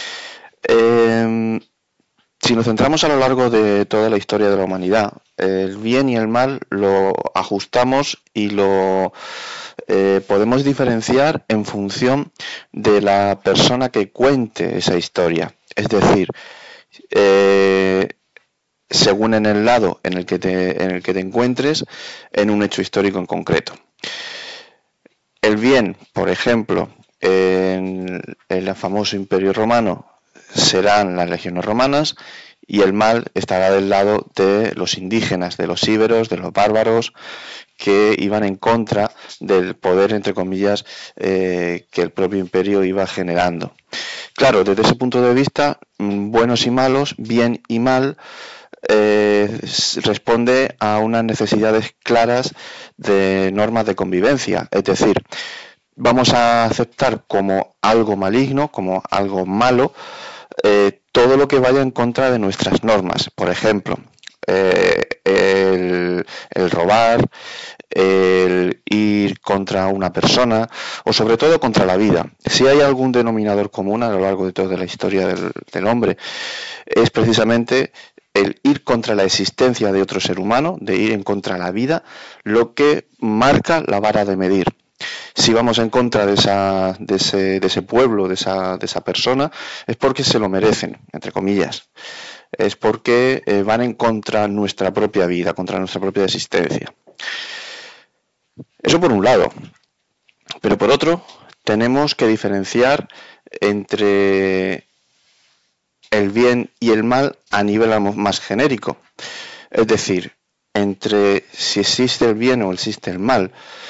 S15: Eh, si nos centramos a lo largo de toda la historia de la humanidad, el bien y el mal lo ajustamos y lo Eh, podemos diferenciar en función de la persona que cuente esa historia. Es decir, eh, según en el lado en el que te, en el que te encuentres en un hecho histórico en concreto. El bien, por ejemplo, en, en el famoso Imperio Romano serán las legiones romanas, y el mal estará del lado de los indígenas, de los íberos, de los bárbaros, que iban en contra del poder, entre comillas, eh, que el propio imperio iba generando. Claro, desde ese punto de vista, buenos y malos, bien y mal, eh, responde a unas necesidades claras de normas de convivencia. Es decir, vamos a aceptar como algo maligno, como algo malo, eh, todo lo que vaya en contra de nuestras normas. Por ejemplo, eh, el, el robar, el ir contra una persona o sobre todo contra la vida. Si hay algún denominador común a lo largo de toda la historia del, del hombre, es precisamente el ir contra la existencia de otro ser humano, de ir en contra de la vida, lo que marca la vara de medir. Si vamos en contra de, esa, de, ese, de ese pueblo, de esa, de esa persona, es porque se lo merecen, entre comillas. Es porque eh, van en contra de nuestra propia vida, contra nuestra propia existencia. Eso por un lado. Pero por otro, tenemos que diferenciar entre el bien y el mal a nivel más genérico. Es decir, entre si existe el bien o existe el mal.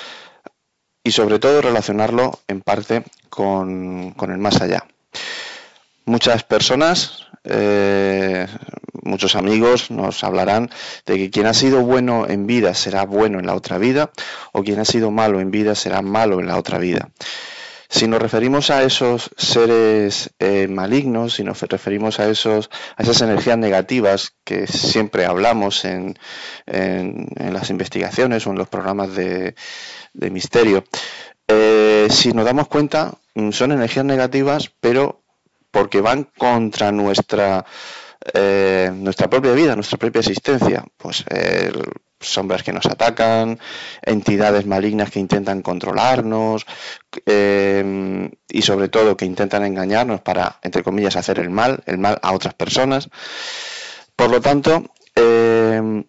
S15: Y sobre todo relacionarlo en parte con, con el más allá. Muchas personas, eh, muchos amigos nos hablarán de que quien ha sido bueno en vida será bueno en la otra vida, o quien ha sido malo en vida será malo en la otra vida. Si nos referimos a esos seres eh, malignos, si nos referimos a esos, a esas energías negativas que siempre hablamos en, en, en las investigaciones o en los programas de, de misterio, eh, si nos damos cuenta, son energías negativas, pero porque van contra nuestra eh, nuestra propia vida, nuestra propia existencia. Pues eh, sombras que nos atacan, entidades malignas que intentan controlarnos eh, y sobre todo que intentan engañarnos para, entre comillas, hacer el mal, el mal a otras personas. Por lo tanto, eh,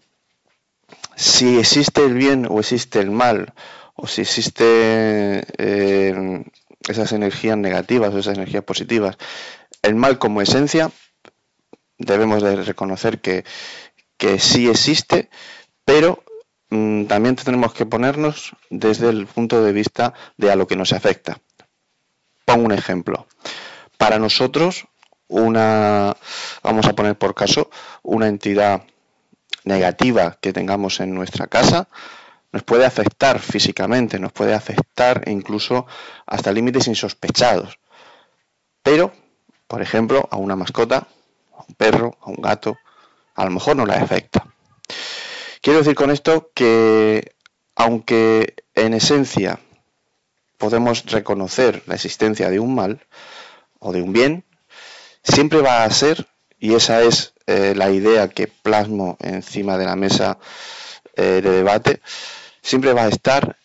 S15: si existe el bien o existe el mal, o si existe eh, esas energías negativas o esas energías positivas, el mal como esencia, debemos de reconocer que, que sí existe, pero mmm, también tenemos que ponernos desde el punto de vista de a lo que nos afecta. Pongo un ejemplo. Para nosotros, una, vamos a poner por caso, una entidad negativa que tengamos en nuestra casa, nos puede afectar físicamente, nos puede afectar incluso hasta límites insospechados. Pero, por ejemplo, a una mascota, a un perro, a un gato, a lo mejor no le afecta. Quiero decir con esto que, aunque en esencia podemos reconocer la existencia de un mal o de un bien, siempre va a ser, y esa es eh, la idea que plasmo encima de la mesa eh, de debate, siempre va a estar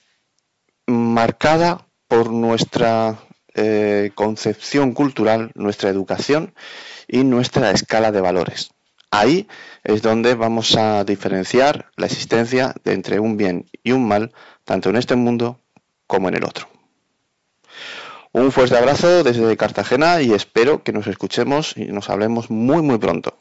S15: marcada por nuestra eh, concepción cultural, nuestra educación y nuestra escala de valores. Ahí es donde vamos a diferenciar la existencia de entre un bien y un mal, tanto en este mundo como en el otro. Un fuerte abrazo desde Cartagena y espero que nos escuchemos y nos hablemos muy muy pronto.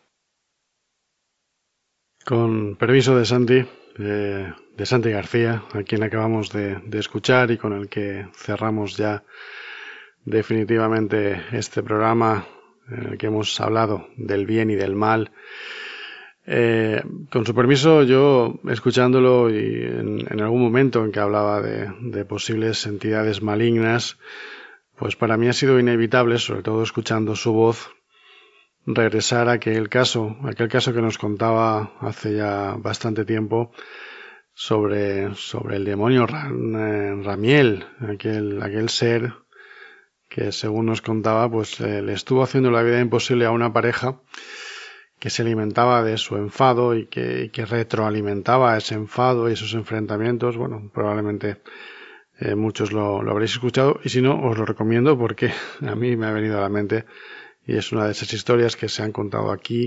S2: Con permiso de Santi, de, de Santi García, a quien acabamos de, de escuchar y con el que cerramos ya definitivamente este programa en el que hemos hablado del bien y del mal. Eh, con su permiso, yo escuchándolo y en, en algún momento en que hablaba de, de posibles entidades malignas, pues para mí ha sido inevitable, sobre todo escuchando su voz, regresar a aquel caso, aquel caso que nos contaba hace ya bastante tiempo sobre, sobre el demonio Ram, Ramiel, aquel, aquel ser que según nos contaba, pues eh, le estuvo haciendo la vida imposible a una pareja que se alimentaba de su enfado y que, y que retroalimentaba ese enfado y esos enfrentamientos. Bueno, probablemente eh, muchos lo, lo habréis escuchado y si no, os lo recomiendo porque a mí me ha venido a la mente y es una de esas historias que se han contado aquí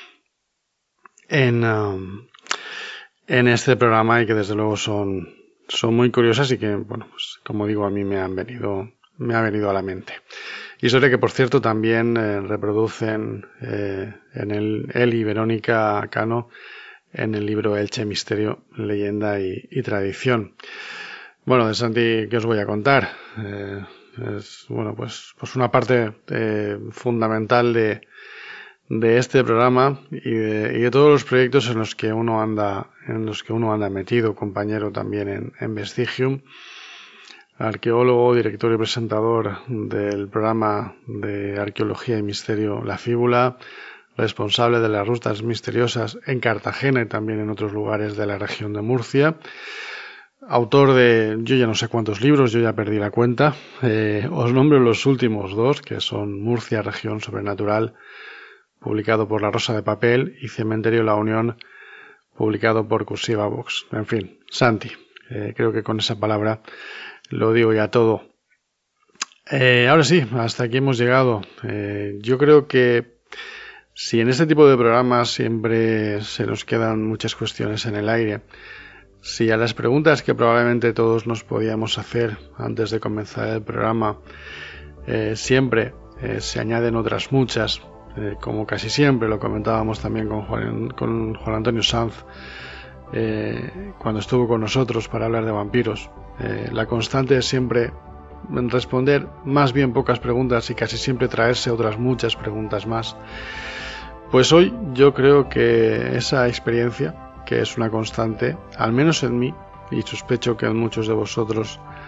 S2: en, um, en este programa y que desde luego son, son muy curiosas y que, bueno, pues como digo, a mí me han venido me ha venido a la mente. Historia que, por cierto, también eh, reproducen eh, en el, él y Verónica Cano en el libro Elche, Misterio, Leyenda y, y Tradición. Bueno, de Santi, ¿qué os voy a contar? Eh, es, bueno, pues, pues una parte eh, fundamental de, de este programa y de, y de todos los proyectos en los que uno anda, en los que uno anda metido, compañero también en, en Vestigium. Arqueólogo, director y presentador del programa de Arqueología y Misterio La Fíbula, responsable de las rutas misteriosas en Cartagena y también en otros lugares de la región de Murcia, autor de yo ya no sé cuántos libros, yo ya perdí la cuenta, eh, os nombro los últimos dos, que son Murcia, Región Sobrenatural, publicado por La Rosa de Papel, y Cementerio La Unión, publicado por Cursiva Vox. En fin, Santi, eh, creo que con esa palabra lo digo ya todo. Eh, ahora sí, hasta aquí hemos llegado. Eh, yo creo que si en este tipo de programas siempre se nos quedan muchas cuestiones en el aire, si a las preguntas que probablemente todos nos podíamos hacer antes de comenzar el programa eh, siempre eh, se añaden otras muchas, eh, como casi siempre lo comentábamos también con Juan, con Juan Antonio Sanz eh, cuando estuvo con nosotros para hablar de vampiros. Eh, la constante es siempre responder más bien pocas preguntas y casi siempre traerse otras muchas preguntas más. Pues hoy yo creo que esa experiencia, que es una constante, al menos en mí, y sospecho que en muchos de vosotros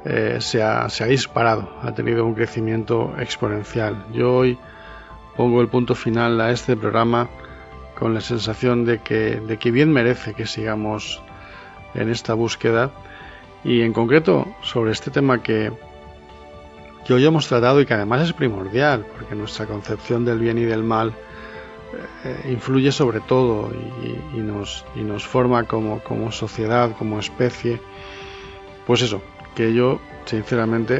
S2: eh, se, ha, se ha disparado, ha tenido un crecimiento exponencial. Yo hoy pongo el punto final a este programa con la sensación de que, de que bien merece que sigamos en esta búsqueda, y en concreto sobre este tema que, que hoy hemos tratado y que además es primordial, porque nuestra concepción del bien y del mal eh, influye sobre todo y, y, nos, y nos forma como, como sociedad, como especie. Pues eso, que yo sinceramente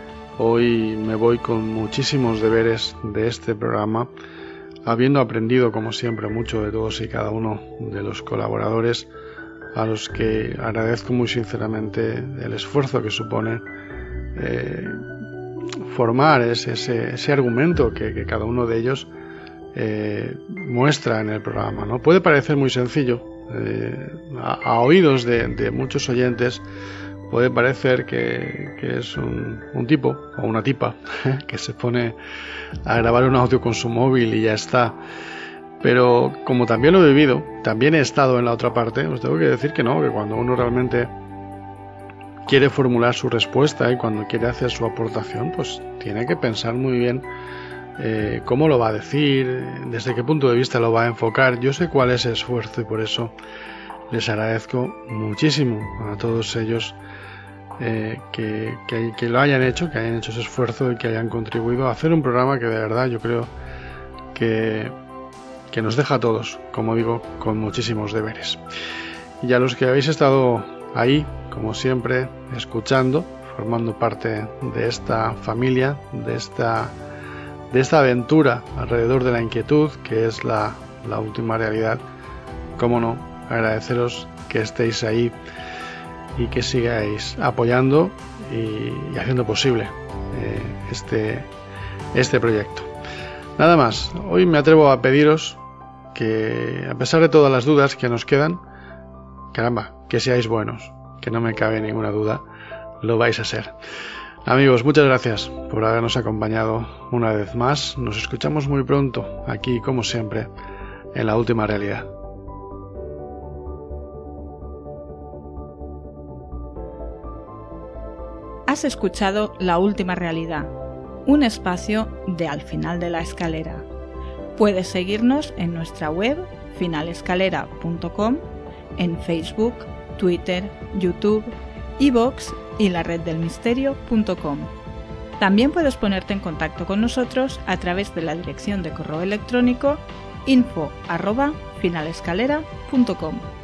S2: hoy me voy con muchísimos deberes de este programa, habiendo aprendido como siempre mucho de todos y cada uno de los colaboradores, a los que agradezco muy sinceramente el esfuerzo que supone eh, formar ese, ese, ese argumento que, que cada uno de ellos eh, muestra en el programa, ¿no? Puede parecer muy sencillo, eh, a, a oídos de, de muchos oyentes puede parecer que, que es un, un tipo o una tipa que se pone a grabar un audio con su móvil y ya está. Pero como también lo he vivido, también he estado en la otra parte, os tengo que decir que no, que cuando uno realmente quiere formular su respuesta y cuando quiere hacer su aportación, pues tiene que pensar muy bien eh, cómo lo va a decir, desde qué punto de vista lo va a enfocar. Yo sé cuál es el esfuerzo y por eso les agradezco muchísimo a todos ellos eh, que, que, que lo hayan hecho, que hayan hecho ese esfuerzo y que hayan contribuido a hacer un programa que de verdad yo creo que, que nos deja a todos, como digo, con muchísimos deberes. Y a los que habéis estado ahí, como siempre, escuchando, formando parte de esta familia, de esta, de esta aventura alrededor de la inquietud, que es la, la última realidad, cómo no, agradeceros que estéis ahí y que sigáis apoyando y, y haciendo posible eh, este, este proyecto. Nada más, hoy me atrevo a pediros que, a pesar de todas las dudas que nos quedan, caramba, que seáis buenos, que no me cabe ninguna duda, lo vais a ser. Amigos, muchas gracias por habernos acompañado una vez más. Nos escuchamos muy pronto, aquí como siempre, en La Última Realidad.
S1: Has escuchado La Última Realidad, un espacio de Al Final de la Escalera. Puedes seguirnos en nuestra web final escalera punto com, en Facebook, Twitter, YouTube, iVoox y la red del misterio punto com. También puedes ponerte en contacto con nosotros a través de la dirección de correo electrónico info arroba final escalera punto com.